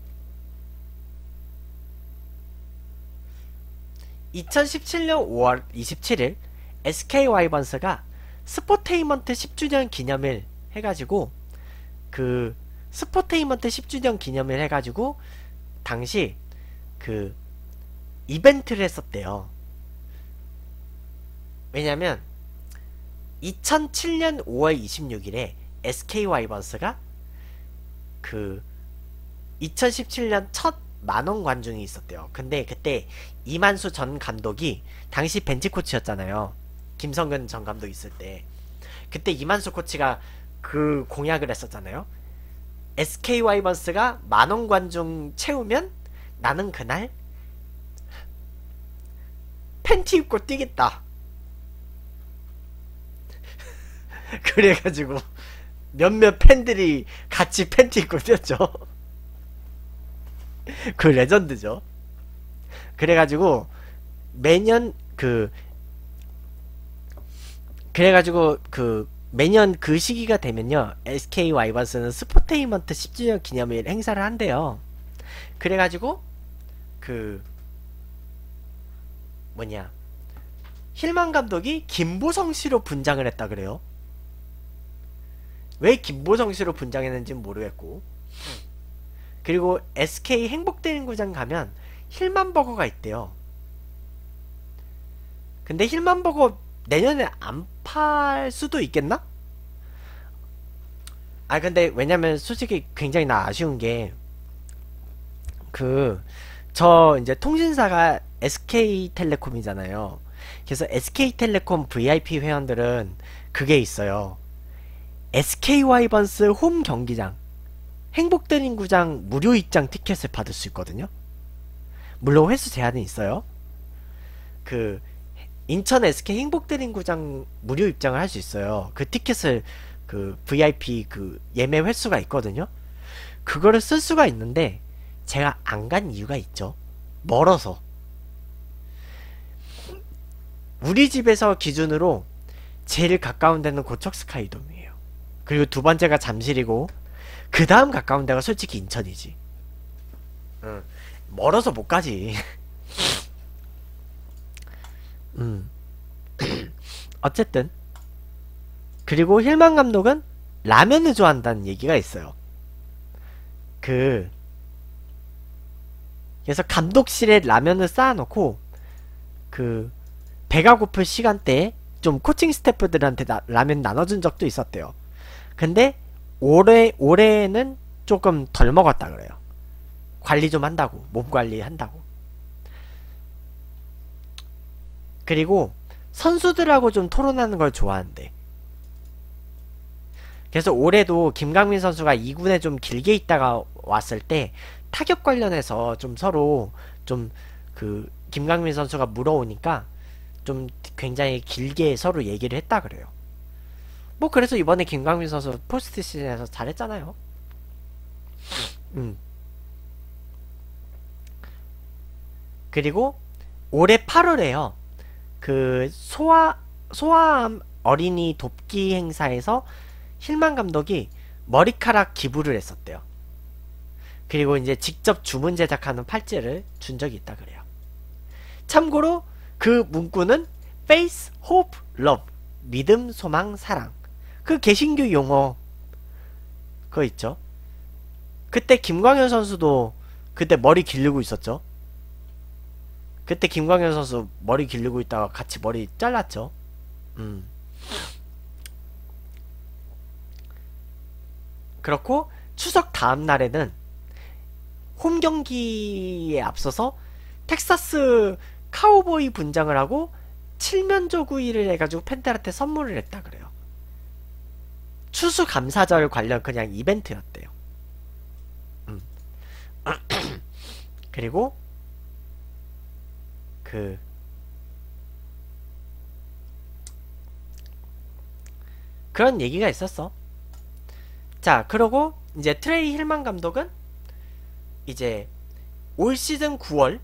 2017년 5월 27일 SK 와이번스가 스포테이먼트 10주년 기념일 해가지고, 그 스포테이먼트 10주년 기념일 해가지고 당시 그 이벤트를 했었대요. 왜냐면 2007년 5월 26일에 SK 와이번스가 그 2017년 첫 만원 관중이 있었대요. 근데 그때 이만수 전 감독이 당시 벤치 코치였잖아요. 김성근 전 감독 있을 때. 그때 이만수 코치가 그 공약을 했었잖아요. SK 와이번스가 만원 관중 채우면 나는 그날 팬티 입고 뛰겠다. 그래가지고 몇몇 팬들이 같이 팬티 입고 뛰었죠. 그 레전드죠. 그래가지고 매년 매년 그 시기가 되면요, SK 와이번스는 스포테이먼트 10주년 기념일 행사를 한대요. 그래가지고 힐만 감독이 김보성 씨로 분장을 했다 그래요. 왜 김보성 씨로 분장했는지는 모르겠고. 그리고 SK 행복대행구장 가면 힐만 버거가 있대요. 근데 힐만버거 내년에 안 팔 수도 있겠나? 아 근데 왜냐면 솔직히 굉장히 나 아쉬운 게 그 저 이제 통신사가 SK텔레콤이잖아요. 그래서 SK텔레콤 VIP 회원들은 그게 있어요. SK 와이번스 홈 경기장 행복대림구장 무료 입장 티켓을 받을 수 있거든요. 물론 횟수 제한은 있어요. 그 인천 SK 행복대림구장 무료 입장을 할 수 있어요. 그 티켓을 그 VIP 그 예매 횟수가 있거든요. 그거를 쓸 수가 있는데 제가 안 간 이유가 있죠. 멀어서. 우리 집에서 기준으로 제일 가까운 데는 고척 스카이돔이에요. 그리고 두 번째가 잠실이고 그 다음 가까운 데가 솔직히 인천이지. 응. 멀어서 못 가지. 어쨌든 그리고 힐만 감독은 라면을 좋아한다는 얘기가 있어요. 그래서 감독실에 라면을 쌓아놓고 그 배가 고플 시간대에 좀 코칭 스태프들한테 라면 나눠준 적도 있었대요. 근데 올해는 조금 덜 먹었다 그래요. 관리 좀 한다고. 몸 관리 한다고. 그리고 선수들하고 좀 토론하는 걸 좋아한대. 그래서 올해도 김강민 선수가 2군에 좀 길게 있다가 왔을 때 타격 관련해서 좀 서로 좀 그 김강민 선수가 물어오니까 좀 굉장히 길게 서로 얘기를 했다 그래요. 뭐 그래서 이번에 김강민 선수 포스트 시즌에서 잘했잖아요. 그리고 올해 8월에요. 그 소아암 어린이 돕기 행사에서 힐만 감독이 머리카락 기부를 했었대요. 그리고 이제 직접 주문 제작하는 팔찌를 준 적이 있다 그래요. 참고로 그 문구는 Faith, Hope, Love 믿음, 소망, 사랑. 그 개신교 용어 그거 있죠. 그때 김광현 선수도 그때 머리 기르고 있었죠. 그때 김광현 선수 머리 기르고 있다가 같이 머리 잘랐죠. 그렇고 추석 다음 날에는 홈 경기에 앞서서 텍사스 카우보이 분장을 하고 칠면조구이를 해가지고 팬들한테 선물을 했다 그래요. 추수감사절 관련 그냥 이벤트였대요. 그리고 그런 얘기가 있었어. 자, 그러고 이제 트레이 힐만 감독은 이제 올 시즌 9월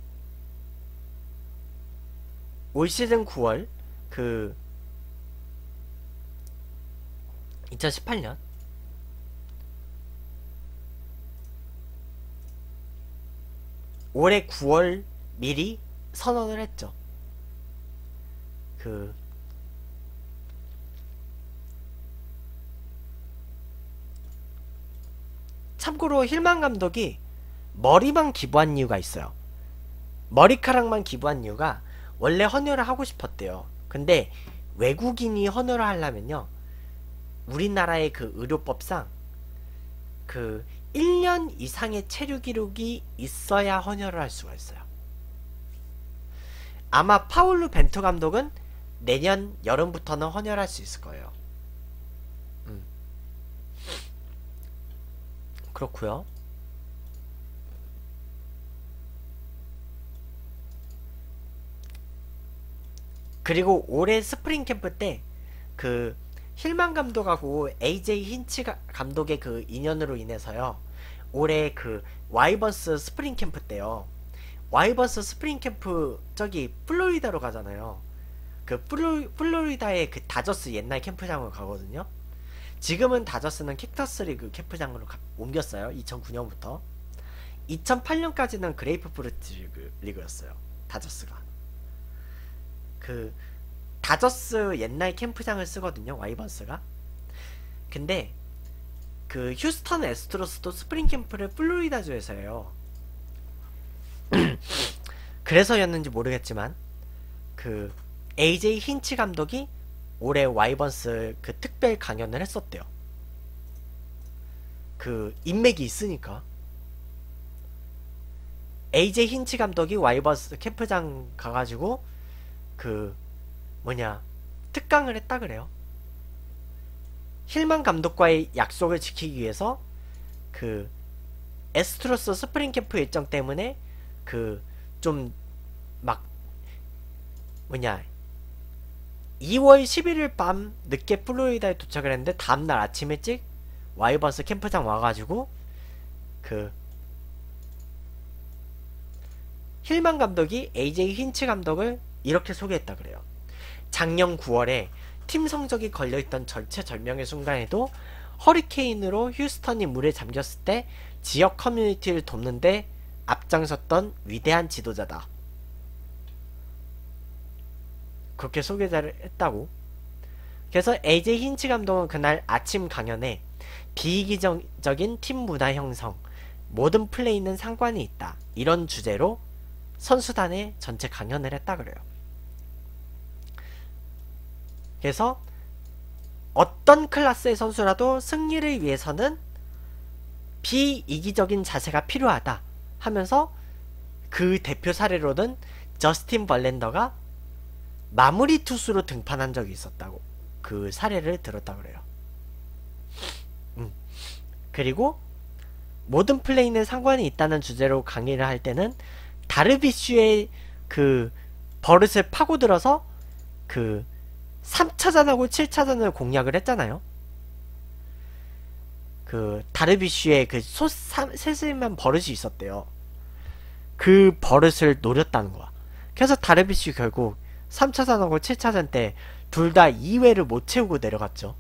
그 2018년 올해 9월 미리 선언을 했죠. 참고로 힐만 감독이 머리만 기부한 이유가 있어요. 머리카락만 기부한 이유가 원래 헌혈을 하고 싶었대요. 근데 외국인이 헌혈을 하려면요, 우리나라의 그 의료법상 1년 이상의 체류 기록이 있어야 헌혈을 할 수가 있어요. 아마 파울루 벤투 감독은 내년 여름부터는 헌혈할 수 있을 거예요. 그렇고요. 그리고 올해 스프링 캠프 때 힐만 감독하고 AJ 힌치 감독의 그 인연으로 인해서요, 올해 와이번스 스프링 캠프 때요, 와이번스 스프링 캠프 저기 플로리다로 가잖아요. 플로리다의 다저스 옛날 캠프장으로 가거든요. 지금은 다저스는 캡터스 리그 캠프장으로 옮겼어요. 2009년부터 2008년까지는 그레이프 프루트 리그였어요. 다저스가 다저스 옛날 캠프장을 쓰거든요, 와이번스가. 근데 휴스턴 애스트로스도 스프링 캠프를 플로리다주에서 해요. 그래서였는지 모르겠지만 AJ 힌치 감독이 올해 와이번스 그 특별 강연을 했었대요. 그 인맥이 있으니까. AJ 힌치 감독이 와이번스 캠프장 가가지고 그 뭐냐 특강을 했다 그래요. 힐만 감독과의 약속을 지키기 위해서 그 에스트로스 스프링 캠프 일정 때문에 그 좀 막 뭐냐 2월 11일 밤 늦게 플로리다에 도착을 했는데 다음날 아침 일찍 와이번스 캠프장 와가지고 그 힐만 감독이 AJ 힌치 감독을 이렇게 소개했다 그래요. 작년 9월에 팀 성적이 걸려있던 절체절명의 순간에도 허리케인으로 휴스턴이 물에 잠겼을 때 지역 커뮤니티를 돕는데 앞장섰던 위대한 지도자다. 그렇게 소개를 했다고. 그래서 AJ 힌치 감독은 그날 아침 강연에 비이기적인 팀 문화 형성, 모든 플레이는 상관이 있다. 이런 주제로 선수단의 전체 강연을 했다 그래요. 그래서 어떤 클래스의 선수라도 승리를 위해서는 비이기적인 자세가 필요하다 하면서 그 대표 사례로는 저스틴 벌랜더가 마무리 투수로 등판한 적이 있었다고 그 사례를 들었다 그래요. 그리고 모든 플레이는 상관이 있다는 주제로 강의를 할 때는 다르비슈의 그 버릇을 파고들어서 그 3차전하고 7차전을 공략을 했잖아요. 그 다르비슈의 그 세심한 버릇이 있었대요. 그 버릇을 노렸다는 거야. 그래서 다르비슈 결국 3차전하고 7차전 때 둘 다 2회를 못 채우고 내려갔죠.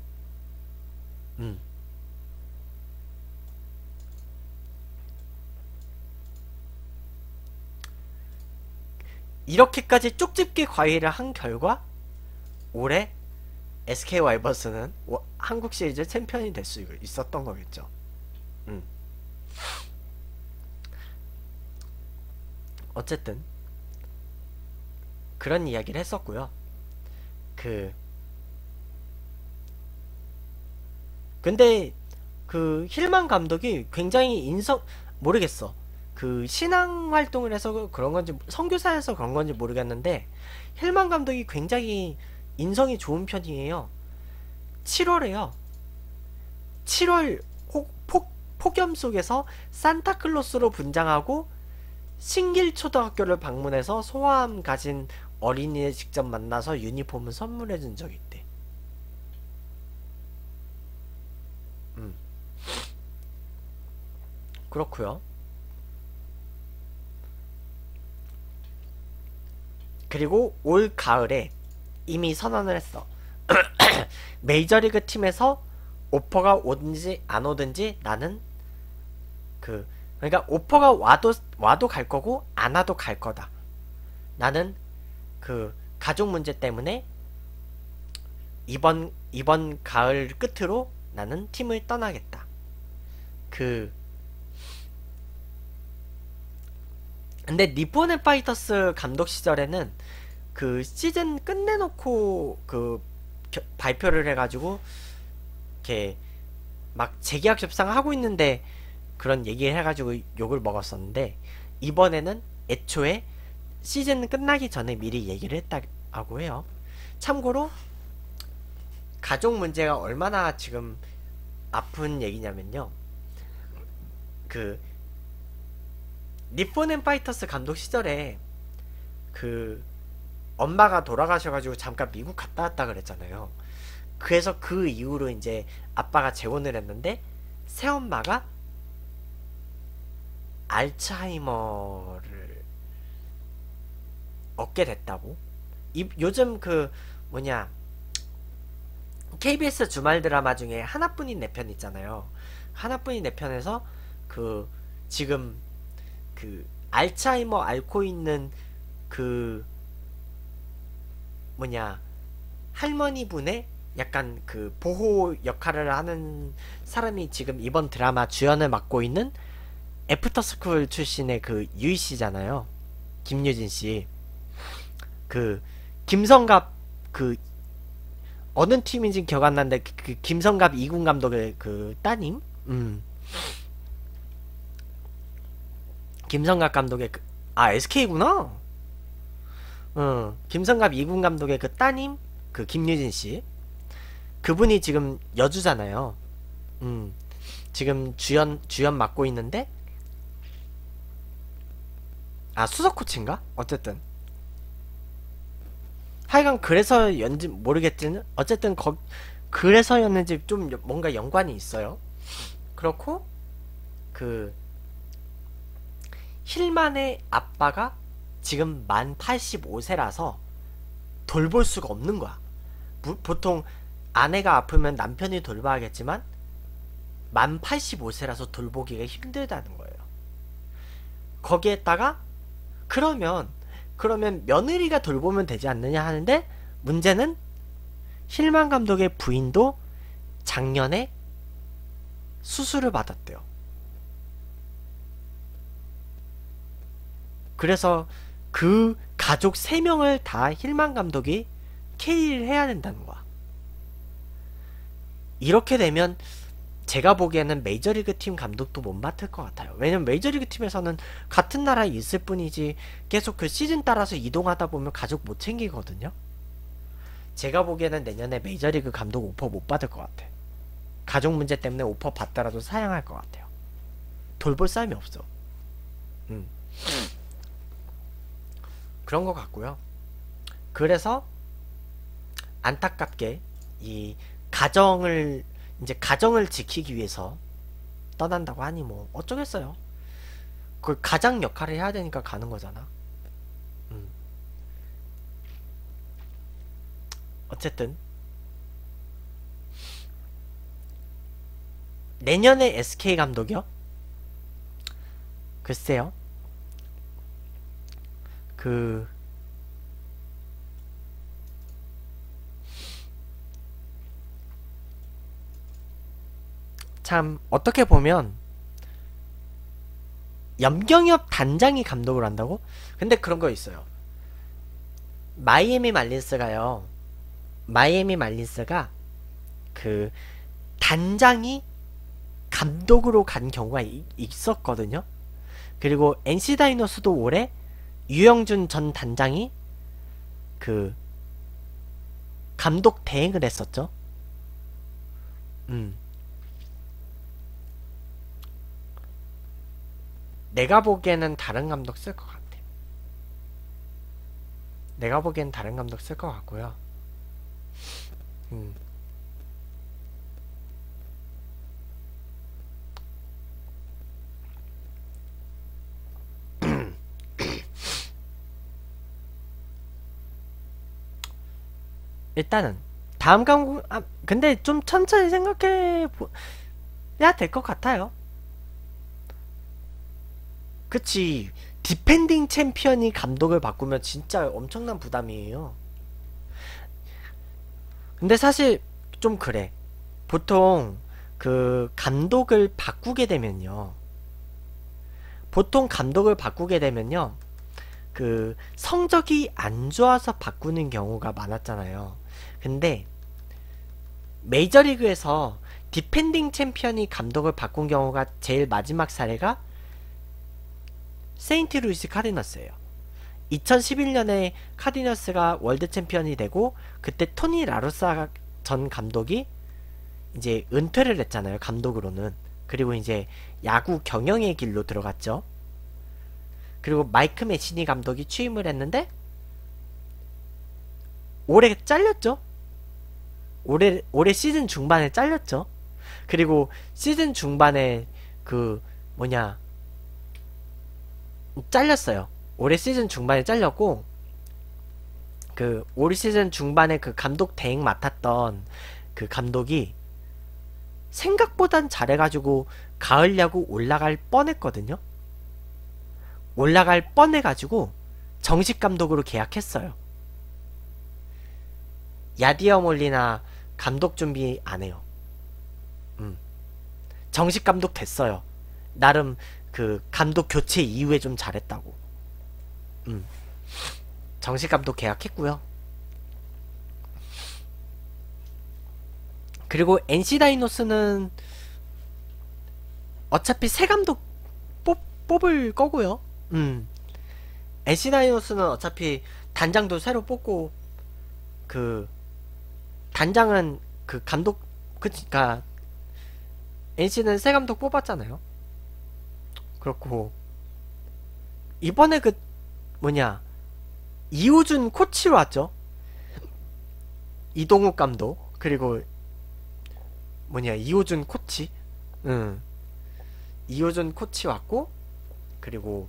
이렇게까지 쪽집게 과외를 한 결과 올해 SK 와이번스는 한국 시리즈 챔피언이 될 수 있었던 거겠죠. 어쨌든 그런 이야기를 했었고요. 근데 그 힐만 감독이 굉장히 모르겠어. 그 신앙 활동을 해서 그런 건지 선교사에서 그런 건지 모르겠는데 힐만 감독이 굉장히 인성이 좋은 편이에요. 7월에요. 7월 폭염 속에서 산타클로스로 분장하고 신길초등학교를 방문해서 소아암 가진 어린이를 직접 만나서 유니폼을 선물해준 적이 있대. 그렇구요. 그리고 올 가을에 이미 선언을 했어. 메이저리그 팀에서 오퍼가 오든지 안 오든지 나는 그러니까 오퍼가 와도 갈 거고 안 와도 갈 거다. 나는 그 가족 문제 때문에 이번 가을 끝으로 나는 팀을 떠나겠다. 근데 니폰 파이터스 감독 시절에는 그 시즌 끝내놓고 발표를 해가지고 이렇게 막 재계약 협상하고 있는데 그런 얘기를 해가지고 욕을 먹었었는데 이번에는 애초에 시즌 끝나기 전에 미리 얘기를 했다고 해요. 참고로 가족 문제가 얼마나 지금 아픈 얘기냐면요. 니폰 파이터스 감독 시절에 엄마가 돌아가셔가지고 잠깐 미국 갔다 왔다 그랬잖아요. 그래서 그 이후로 이제 아빠가 재혼을 했는데 새엄마가 알츠하이머를 얻게 됐다고. 요즘 KBS 주말 드라마 중에 하나뿐인 내 편 있잖아요. 하나뿐인 내 편에서 지금 알츠하이머 앓고 있는 할머니 분의 약간 보호 역할을 하는 사람이 지금 이번 드라마 주연을 맡고 있는 애프터스쿨 출신의 유이씨잖아요. 김유진씨. 김성갑 그 어느 팀인지 기억 안 나는데 그 김성갑 2군 감독의 그 따님? 김성갑 감독의 SK구나. 김성갑 2군 감독의 그 따님 그 김유진 씨. 그분이 지금 여주잖아요. 지금 주연 맡고 있는데 수석 코치인가? 어쨌든 하여간 그래서였는지 모르겠지만 어쨌든 그래서였는지 좀 뭔가 연관이 있어요. 그렇고 그 힐만의 아빠가 지금 만 85세라서 돌볼 수가 없는 거야. 보통 아내가 아프면 남편이 돌봐야겠지만 만 85세라서 돌보기가 힘들다는 거예요. 거기에다가 그러면 며느리가 돌보면 되지 않느냐 하는데 문제는 힐만 감독의 부인도 작년에 수술을 받았대요. 그래서 그 가족 3명을 다 힐만 감독이 캐리를 해야 된다는 거야. 이렇게 되면 제가 보기에는 메이저리그 팀 감독도 못 맡을 것 같아요. 왜냐면 메이저리그 팀에서는 같은 나라에 있을 뿐이지 계속 그 시즌 따라서 이동하다 보면 가족 못 챙기거든요. 제가 보기에는 내년에 메이저리그 감독 오퍼 못 받을 것 같아. 가족 문제 때문에 오퍼 받더라도 사양할 것 같아요. 돌볼 사람이 없어. 그런 것 같고요. 그래서 안타깝게 이 가정을 지키기 위해서 떠난다고 하니 뭐 어쩌겠어요. 그 가장 역할을 해야 되니까 가는 거잖아. 어쨌든 내년에 SK 감독이요? 글쎄요. 참 어떻게 보면 염경엽 단장이 감독을 한다고? 근데 그런 거 있어요. 마이애미 말린스가 그 단장이 감독으로 간 경우가 있었거든요. 그리고 NC 다이노스도 올해 유영준 전 단장이 그 감독 대행을 했었죠. 내가 보기에는 다른 감독 쓸 것 같아. 내가 보기엔 다른 감독 쓸 것 같고요. 일단은 다음 감독 근데 좀 천천히 생각해 야 될 것 같아요. 그치. 디펜딩 챔피언이 감독을 바꾸면 진짜 엄청난 부담이에요. 근데 사실 좀 그래. 보통 그 감독을 바꾸게 되면요. 그 성적이 안 좋아서 바꾸는 경우가 많았잖아요. 근데 메이저리그에서 디펜딩 챔피언이 감독을 바꾼 경우가 제일 마지막 사례가 세인트루이스 카디너스예요. 2011년에 카디너스가 월드 챔피언이 되고 그때 토니 라루사 전 감독이 이제 은퇴를 했잖아요. 감독으로는. 그리고 이제 야구 경영의 길로 들어갔죠. 그리고 마이크 매시니 감독이 취임을 했는데 올해 잘렸죠. 올해 시즌 중반에 잘렸죠. 그리고 시즌 중반에 잘렸어요. 올해 시즌 중반에 잘렸고 올 시즌 중반에 그 감독 대행 맡았던 그 감독이 생각보단 잘해가지고 가을 야구 올라갈 뻔했거든요. 올라갈 뻔해가지고 정식 감독으로 계약했어요. 야디어 몰리나 감독 준비 안 해요. 정식 감독 됐어요. 나름 그 감독 교체 이후에 좀 잘했다고. 정식 감독 계약했고요. 그리고 NC 다이노스는 어차피 새 감독 뽑을 거고요. NC 다이노스는 어차피 단장도 새로 뽑고, 그 단장은 그 감독, 그니까 NC는 새 감독 뽑았잖아요. 그렇고 이번에 그 뭐냐, 이우준 코치로 왔죠. 이동욱 감독, 그리고 뭐냐, 이우준 코치. 이우준 코치 왔고, 그리고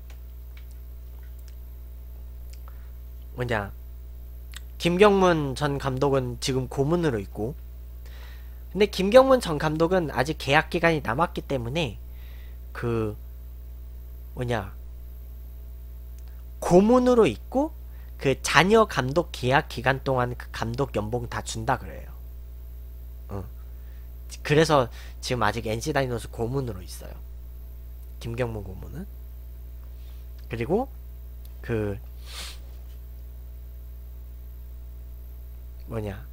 뭐냐, 김경문 전 감독은 지금 고문으로 있고. 근데 김경문 전 감독은 아직 계약 기간이 남았기 때문에 그 뭐냐, 고문으로 있고, 그 잔여 감독 계약 기간 동안 그 감독 연봉 다 준다 그래요. 그래서 지금 아직 NC 다이노스 고문으로 있어요. 김경문 고문은. 그리고 그 뭐냐,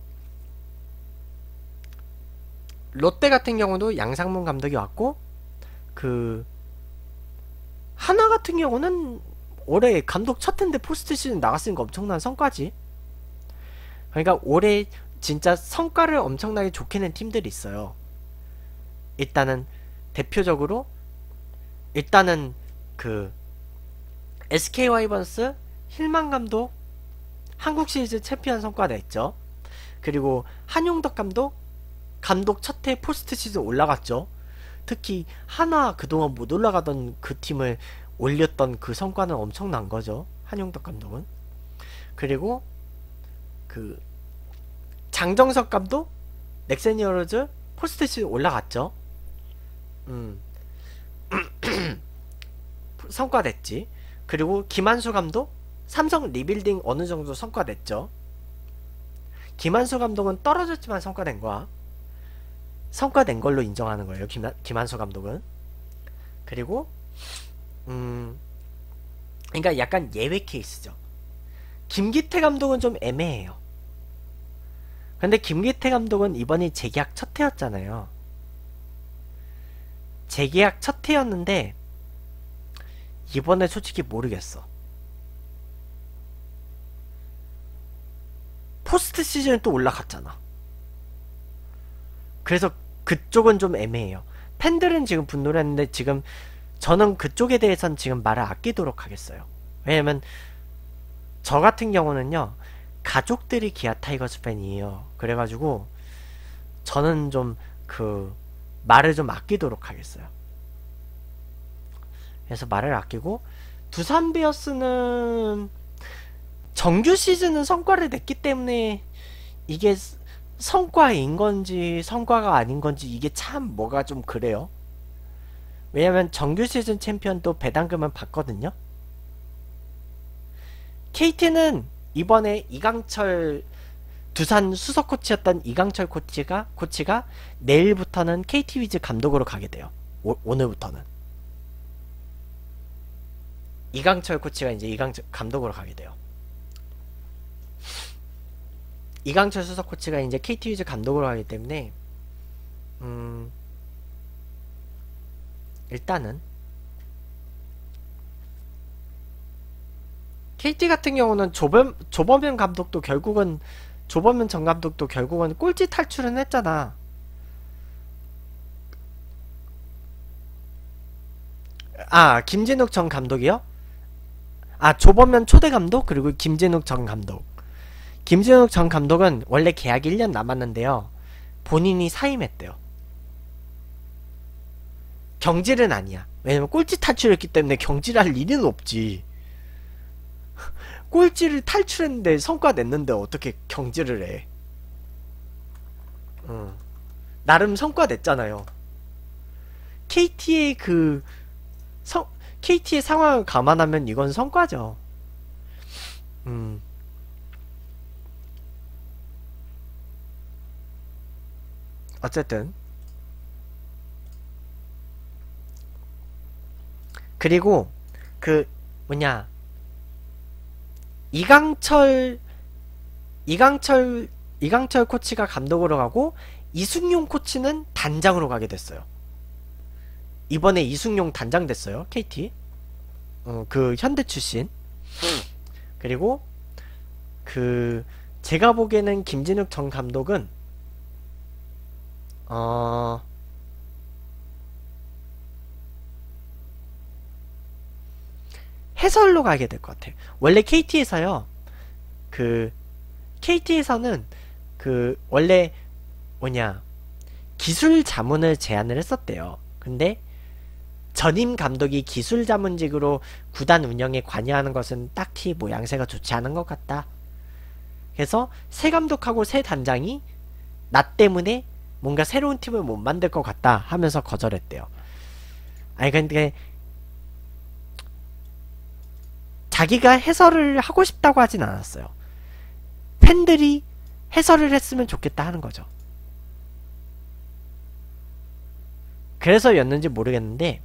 롯데 같은 경우도 양상문 감독이 왔고, 그 하나 같은 경우는 올해 감독 첫 해인데 포스트 시즌 나갔으니까 엄청난 성과지. 그러니까 올해 진짜 성과를 엄청나게 좋게 낸 팀들이 있어요. 일단은 대표적으로 일단은 그 SK 와이번스 힐만 감독 한국 시리즈 챔피언 성과 냈죠. 그리고 한용덕 감독 첫 해 포스트 시즌 올라갔죠. 특히 하나 그동안 못 올라가던 그 팀을 올렸던 그 성과는 엄청난 거죠, 한용덕 감독은. 그리고 그 장정석 감독 넥센 히어로즈 포스트 시즌 올라갔죠. 성과 냈지. 그리고 김한수 감독 삼성 리빌딩 어느 정도 성과 냈죠. 김한수 감독은 떨어졌지만 성과 낸 거야. 성과 낸 걸로 인정하는 거예요, 김한수 감독은. 그리고 그러니까 약간 예외 케이스죠. 김기태 감독은 좀 애매해요. 근데 김기태 감독은 이번이 재계약 첫 해였잖아요. 재계약 첫 해였는데 이번에 솔직히 모르겠어. 포스트 시즌에 또 올라갔잖아. 그래서 그쪽은 좀 애매해요. 팬들은 지금 분노를 했는데 지금 저는 그쪽에 대해서는 지금 말을 아끼도록 하겠어요. 왜냐면 저 같은 경우는요, 가족들이 기아 타이거즈 팬이에요. 그래가지고 저는 좀 그 말을 좀 아끼도록 하겠어요. 그래서 말을 아끼고, 두산 베어스는 정규 시즌은 성과를 냈기 때문에 이게 성과인 건지 성과가 아닌 건지 이게 참 뭐가 좀 그래요. 왜냐면 정규 시즌 챔피언도 배당금은 받거든요. KT는 이번에 이강철, 두산 수석 코치였던 이강철 코치가 내일부터는 KT 위즈 감독으로 가게 돼요. 오늘부터는 이강철 코치가 이제 이강철 감독으로 가게 돼요. 이강철 수석 코치가 이제 KT 위즈 감독으로 가기 때문에 일단은 KT 같은 경우는 조범현 감독도 결국은, 조범현 전 감독도 결국은 꼴찌 탈출은 했잖아. 아, 김진욱 전 감독이요? 아, 조범현 초대 감독, 그리고 김진욱 전 감독. 김진욱 전 감독은 원래 계약이 1년 남았는데요, 본인이 사임했대요. 경질은 아니야. 왜냐면 꼴찌 탈출했기 때문에 경질할 일은 없지. 꼴찌를 탈출했는데 성과 냈는데 어떻게 경질을 해. 나름 성과 냈잖아요. KT의 KT의 상황을 감안하면 이건 성과죠. 어쨌든 그리고 그 뭐냐, 이강철 코치가 감독으로 가고 이승용 코치는 단장으로 가게 됐어요. 이번에 이승용 단장 됐어요. KT. 그 현대 출신. 그리고 그 제가 보기에는 김진욱 전 감독은 해설로 가게 될 것 같아요. 원래 KT에서요. 그 KT에서는 그 원래 뭐냐 기술 자문을 제안을 했었대요. 근데 전임 감독이 기술 자문직으로 구단 운영에 관여하는 것은 딱히 뭐 양세가 좋지 않은 것 같다. 그래서 새 감독하고 새 단장이 나 때문에 뭔가 새로운 팀을 못 만들 것 같다 하면서 거절했대요. 아니 근데 자기가 해설을 하고 싶다고 하진 않았어요. 팬들이 해설을 했으면 좋겠다 하는 거죠. 그래서였는지 모르겠는데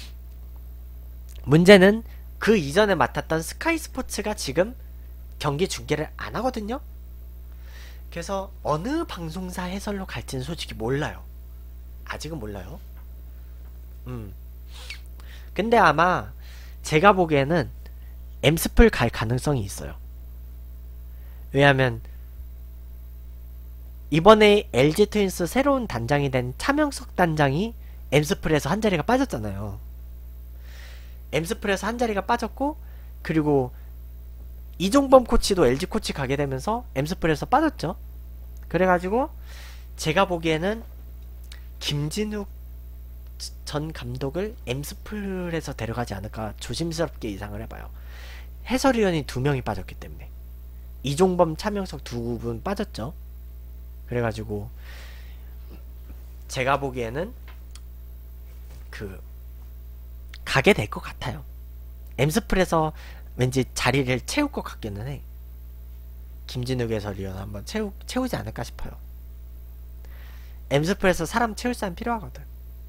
문제는 그 이전에 맡았던 스카이 스포츠가 지금 경기 중계를 안 하거든요. 그래서 어느 방송사 해설로 갈지는 솔직히 몰라요. 아직은 몰라요. 근데 아마 제가 보기에는 엠스플 갈 가능성이 있어요. 왜냐면 이번에 LG 트윈스 새로운 단장이 된 차명석 단장이 엠스플에서 한 자리가 빠졌잖아요. 엠스플에서 한 자리가 빠졌고 그리고 이종범 코치도 LG 코치 가게 되면서 엠스플에서 빠졌죠. 그래가지고 제가 보기에는 김진욱 전 감독을 엠스플에서 데려가지 않을까 조심스럽게 예상을 해봐요. 해설위원이 2명이 빠졌기 때문에 이종범, 차명석 2분 빠졌죠. 그래가지고 제가 보기에는 그 가게 될 것 같아요. 엠스플에서 왠지 자리를 채울 것 같기는 해. 김진욱 해설위원 한번 채우지 않을까 싶어요. 엠스플에서 사람 채울 사람 필요하거든.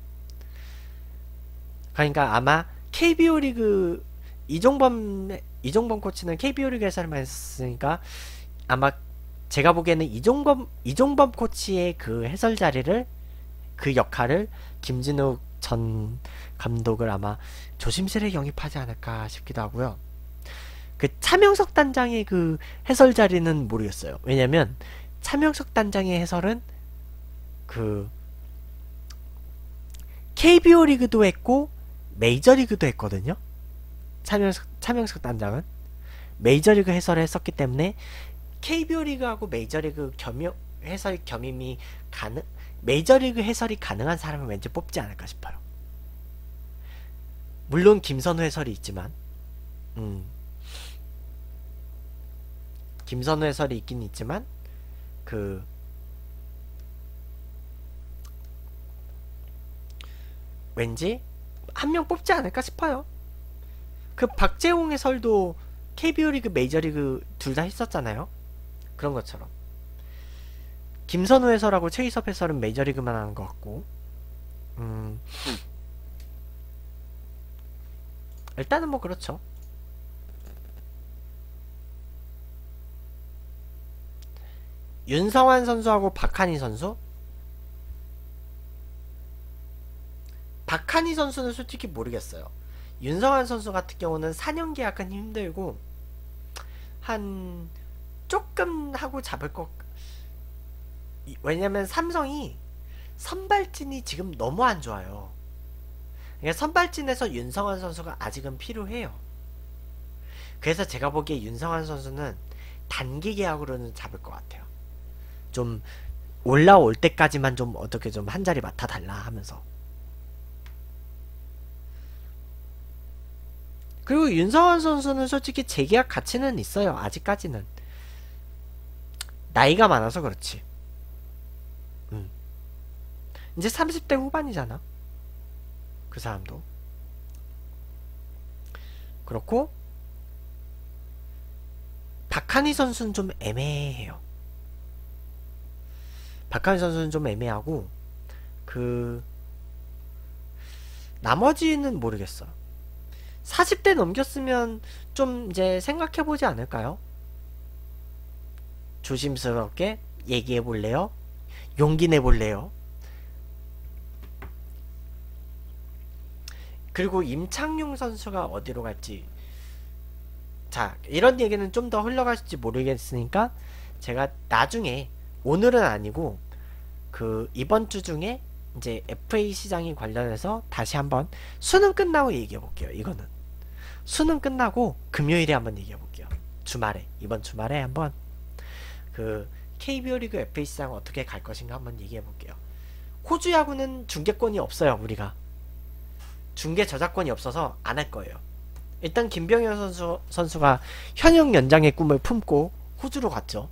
그러니까 아마 KBO 리그 이종범 코치는 KBO 리그 해설만 했으니까 아마 제가 보기에는 이종범 코치의 그 해설 자리를 그 역할을 김진욱 전 감독을 아마 조심스레 영입하지 않을까 싶기도 하고요. 그 차명석 단장의 그 해설 자리는 모르겠어요. 왜냐면 차명석 단장의 해설은 그 KBO 리그도 했고 메이저리그도 했거든요. 차명석 단장은 메이저리그 해설을 했었기 때문에 KBO 리그하고 메이저리그 해설 겸임이 메이저리그 해설이 가능한 사람을 왠지 뽑지 않을까 싶어요. 물론 김선우 해설이 있지만 김선우 해설이 있긴 있지만 그 왠지 한 명 뽑지 않을까 싶어요. 그 박재홍 해설도 KBO 리그 메이저리그 둘 다 했었잖아요. 그런 것처럼 김선우 해설하고 최희섭 해설은 메이저리그만 하는 것 같고 일단은 뭐 그렇죠. 윤성환 선수하고 박한희 선수? 박한희 선수는 솔직히 모르겠어요. 윤성환 선수 같은 경우는 4년 계약은 힘들고 한 조금 하고 잡을 것. 왜냐면 삼성이 선발진이 지금 너무 안 좋아요. 그러니까 선발진에서 윤성환 선수가 아직은 필요해요. 그래서 제가 보기에 윤성환 선수는 단기 계약으로는 잡을 것 같아요. 좀 올라올 때까지만 좀 어떻게 좀 한 자리 맡아달라 하면서. 그리고 윤성환 선수는 솔직히 재계약 가치는 있어요. 아직까지는 나이가 많아서 그렇지. 이제 30대 후반이잖아. 그 사람도 그렇고 박한희 선수는 좀 애매해요. 박한희 선수는 좀 애매하고 그 나머지는 모르겠어. 40대 넘겼으면 좀 이제 생각해보지 않을까요? 조심스럽게 얘기해볼래요? 용기 내볼래요? 그리고 임창용 선수가 어디로 갈지, 자, 이런 얘기는 좀 더 흘러갈지 모르겠으니까 제가 나중에, 오늘은 아니고 그 이번 주 중에 이제 FA 시장이 관련해서 다시 한번 수능 끝나고 얘기해 볼게요. 이거는 수능 끝나고 금요일에 한번 얘기해 볼게요. 주말에, 이번 주말에 한번 그 KBO 리그 FA 시장 어떻게 갈 것인가 한번 얘기해 볼게요. 호주 야구는 중계권이 없어요. 우리가 중계 저작권이 없어서 안 할 거예요. 일단 김병현 선수가 현역 연장의 꿈을 품고 호주로 갔죠.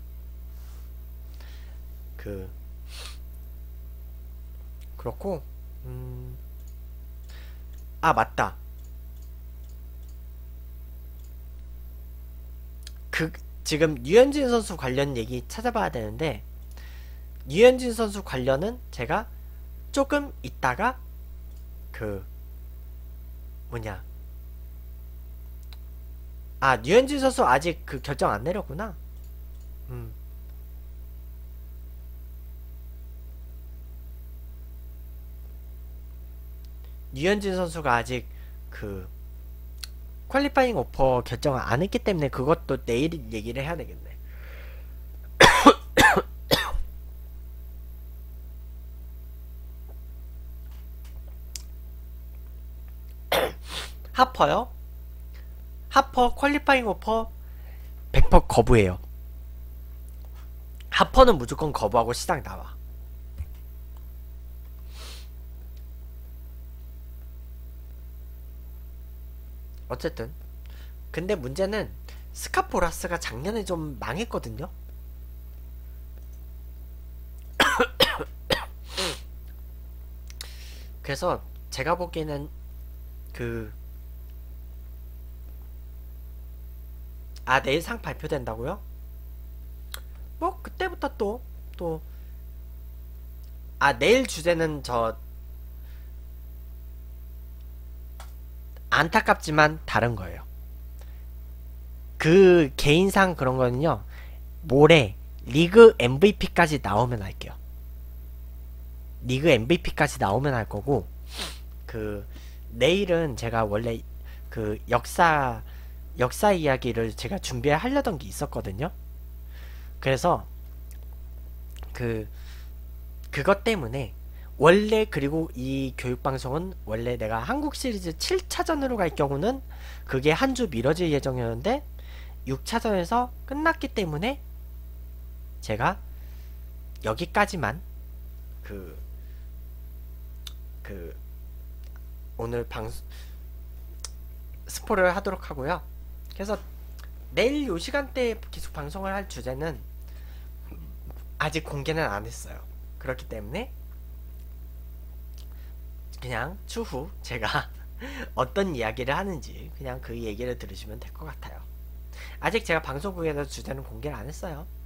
그렇고, 아, 맞다. 지금 류현진 선수 관련 얘기 찾아봐야 되는데, 류현진 선수 관련은 제가 조금 있다가 뭐냐, 아, 류현진 선수 아직 결정 안 내렸구나. 류현진 선수가 아직 퀄리파잉 오퍼 결정을 안 했기 때문에 그것도 내일 얘기를 해야 되겠네. 하퍼요? 하퍼 퀄리파잉 오퍼 100% 거부해요. 하퍼는 무조건 거부하고 시장 나와. 어쨌든 근데 문제는 스카포라스가 작년에 좀 망했거든요. 그래서 제가 보기에는 내일 상 발표된다고요? 뭐 그때부터 내일 주제는 안타깝지만 다른 거예요. 그 개인상 그런 거는요, 모레 리그 MVP까지 나오면 할게요. 리그 MVP까지 나오면 할 거고, 내일은 제가 원래 역사 이야기를 제가 준비하려던 게 있었거든요. 그래서 그것 때문에 원래, 그리고 이 교육방송은 원래 내가 한국 시리즈 7차전으로 갈 경우는 그게 한 주 미뤄질 예정이었는데 6차전에서 끝났기 때문에 제가 여기까지만 오늘 스포를 하도록 하고요. 그래서 내일 요 시간대에 계속 방송을 할 주제는 아직 공개는 안 했어요. 그렇기 때문에 그냥 추후 제가 어떤 이야기를 하는지 그냥 그 얘기를 들으시면 될 것 같아요. 아직 제가 방송국에서 주제는 공개를 안 했어요.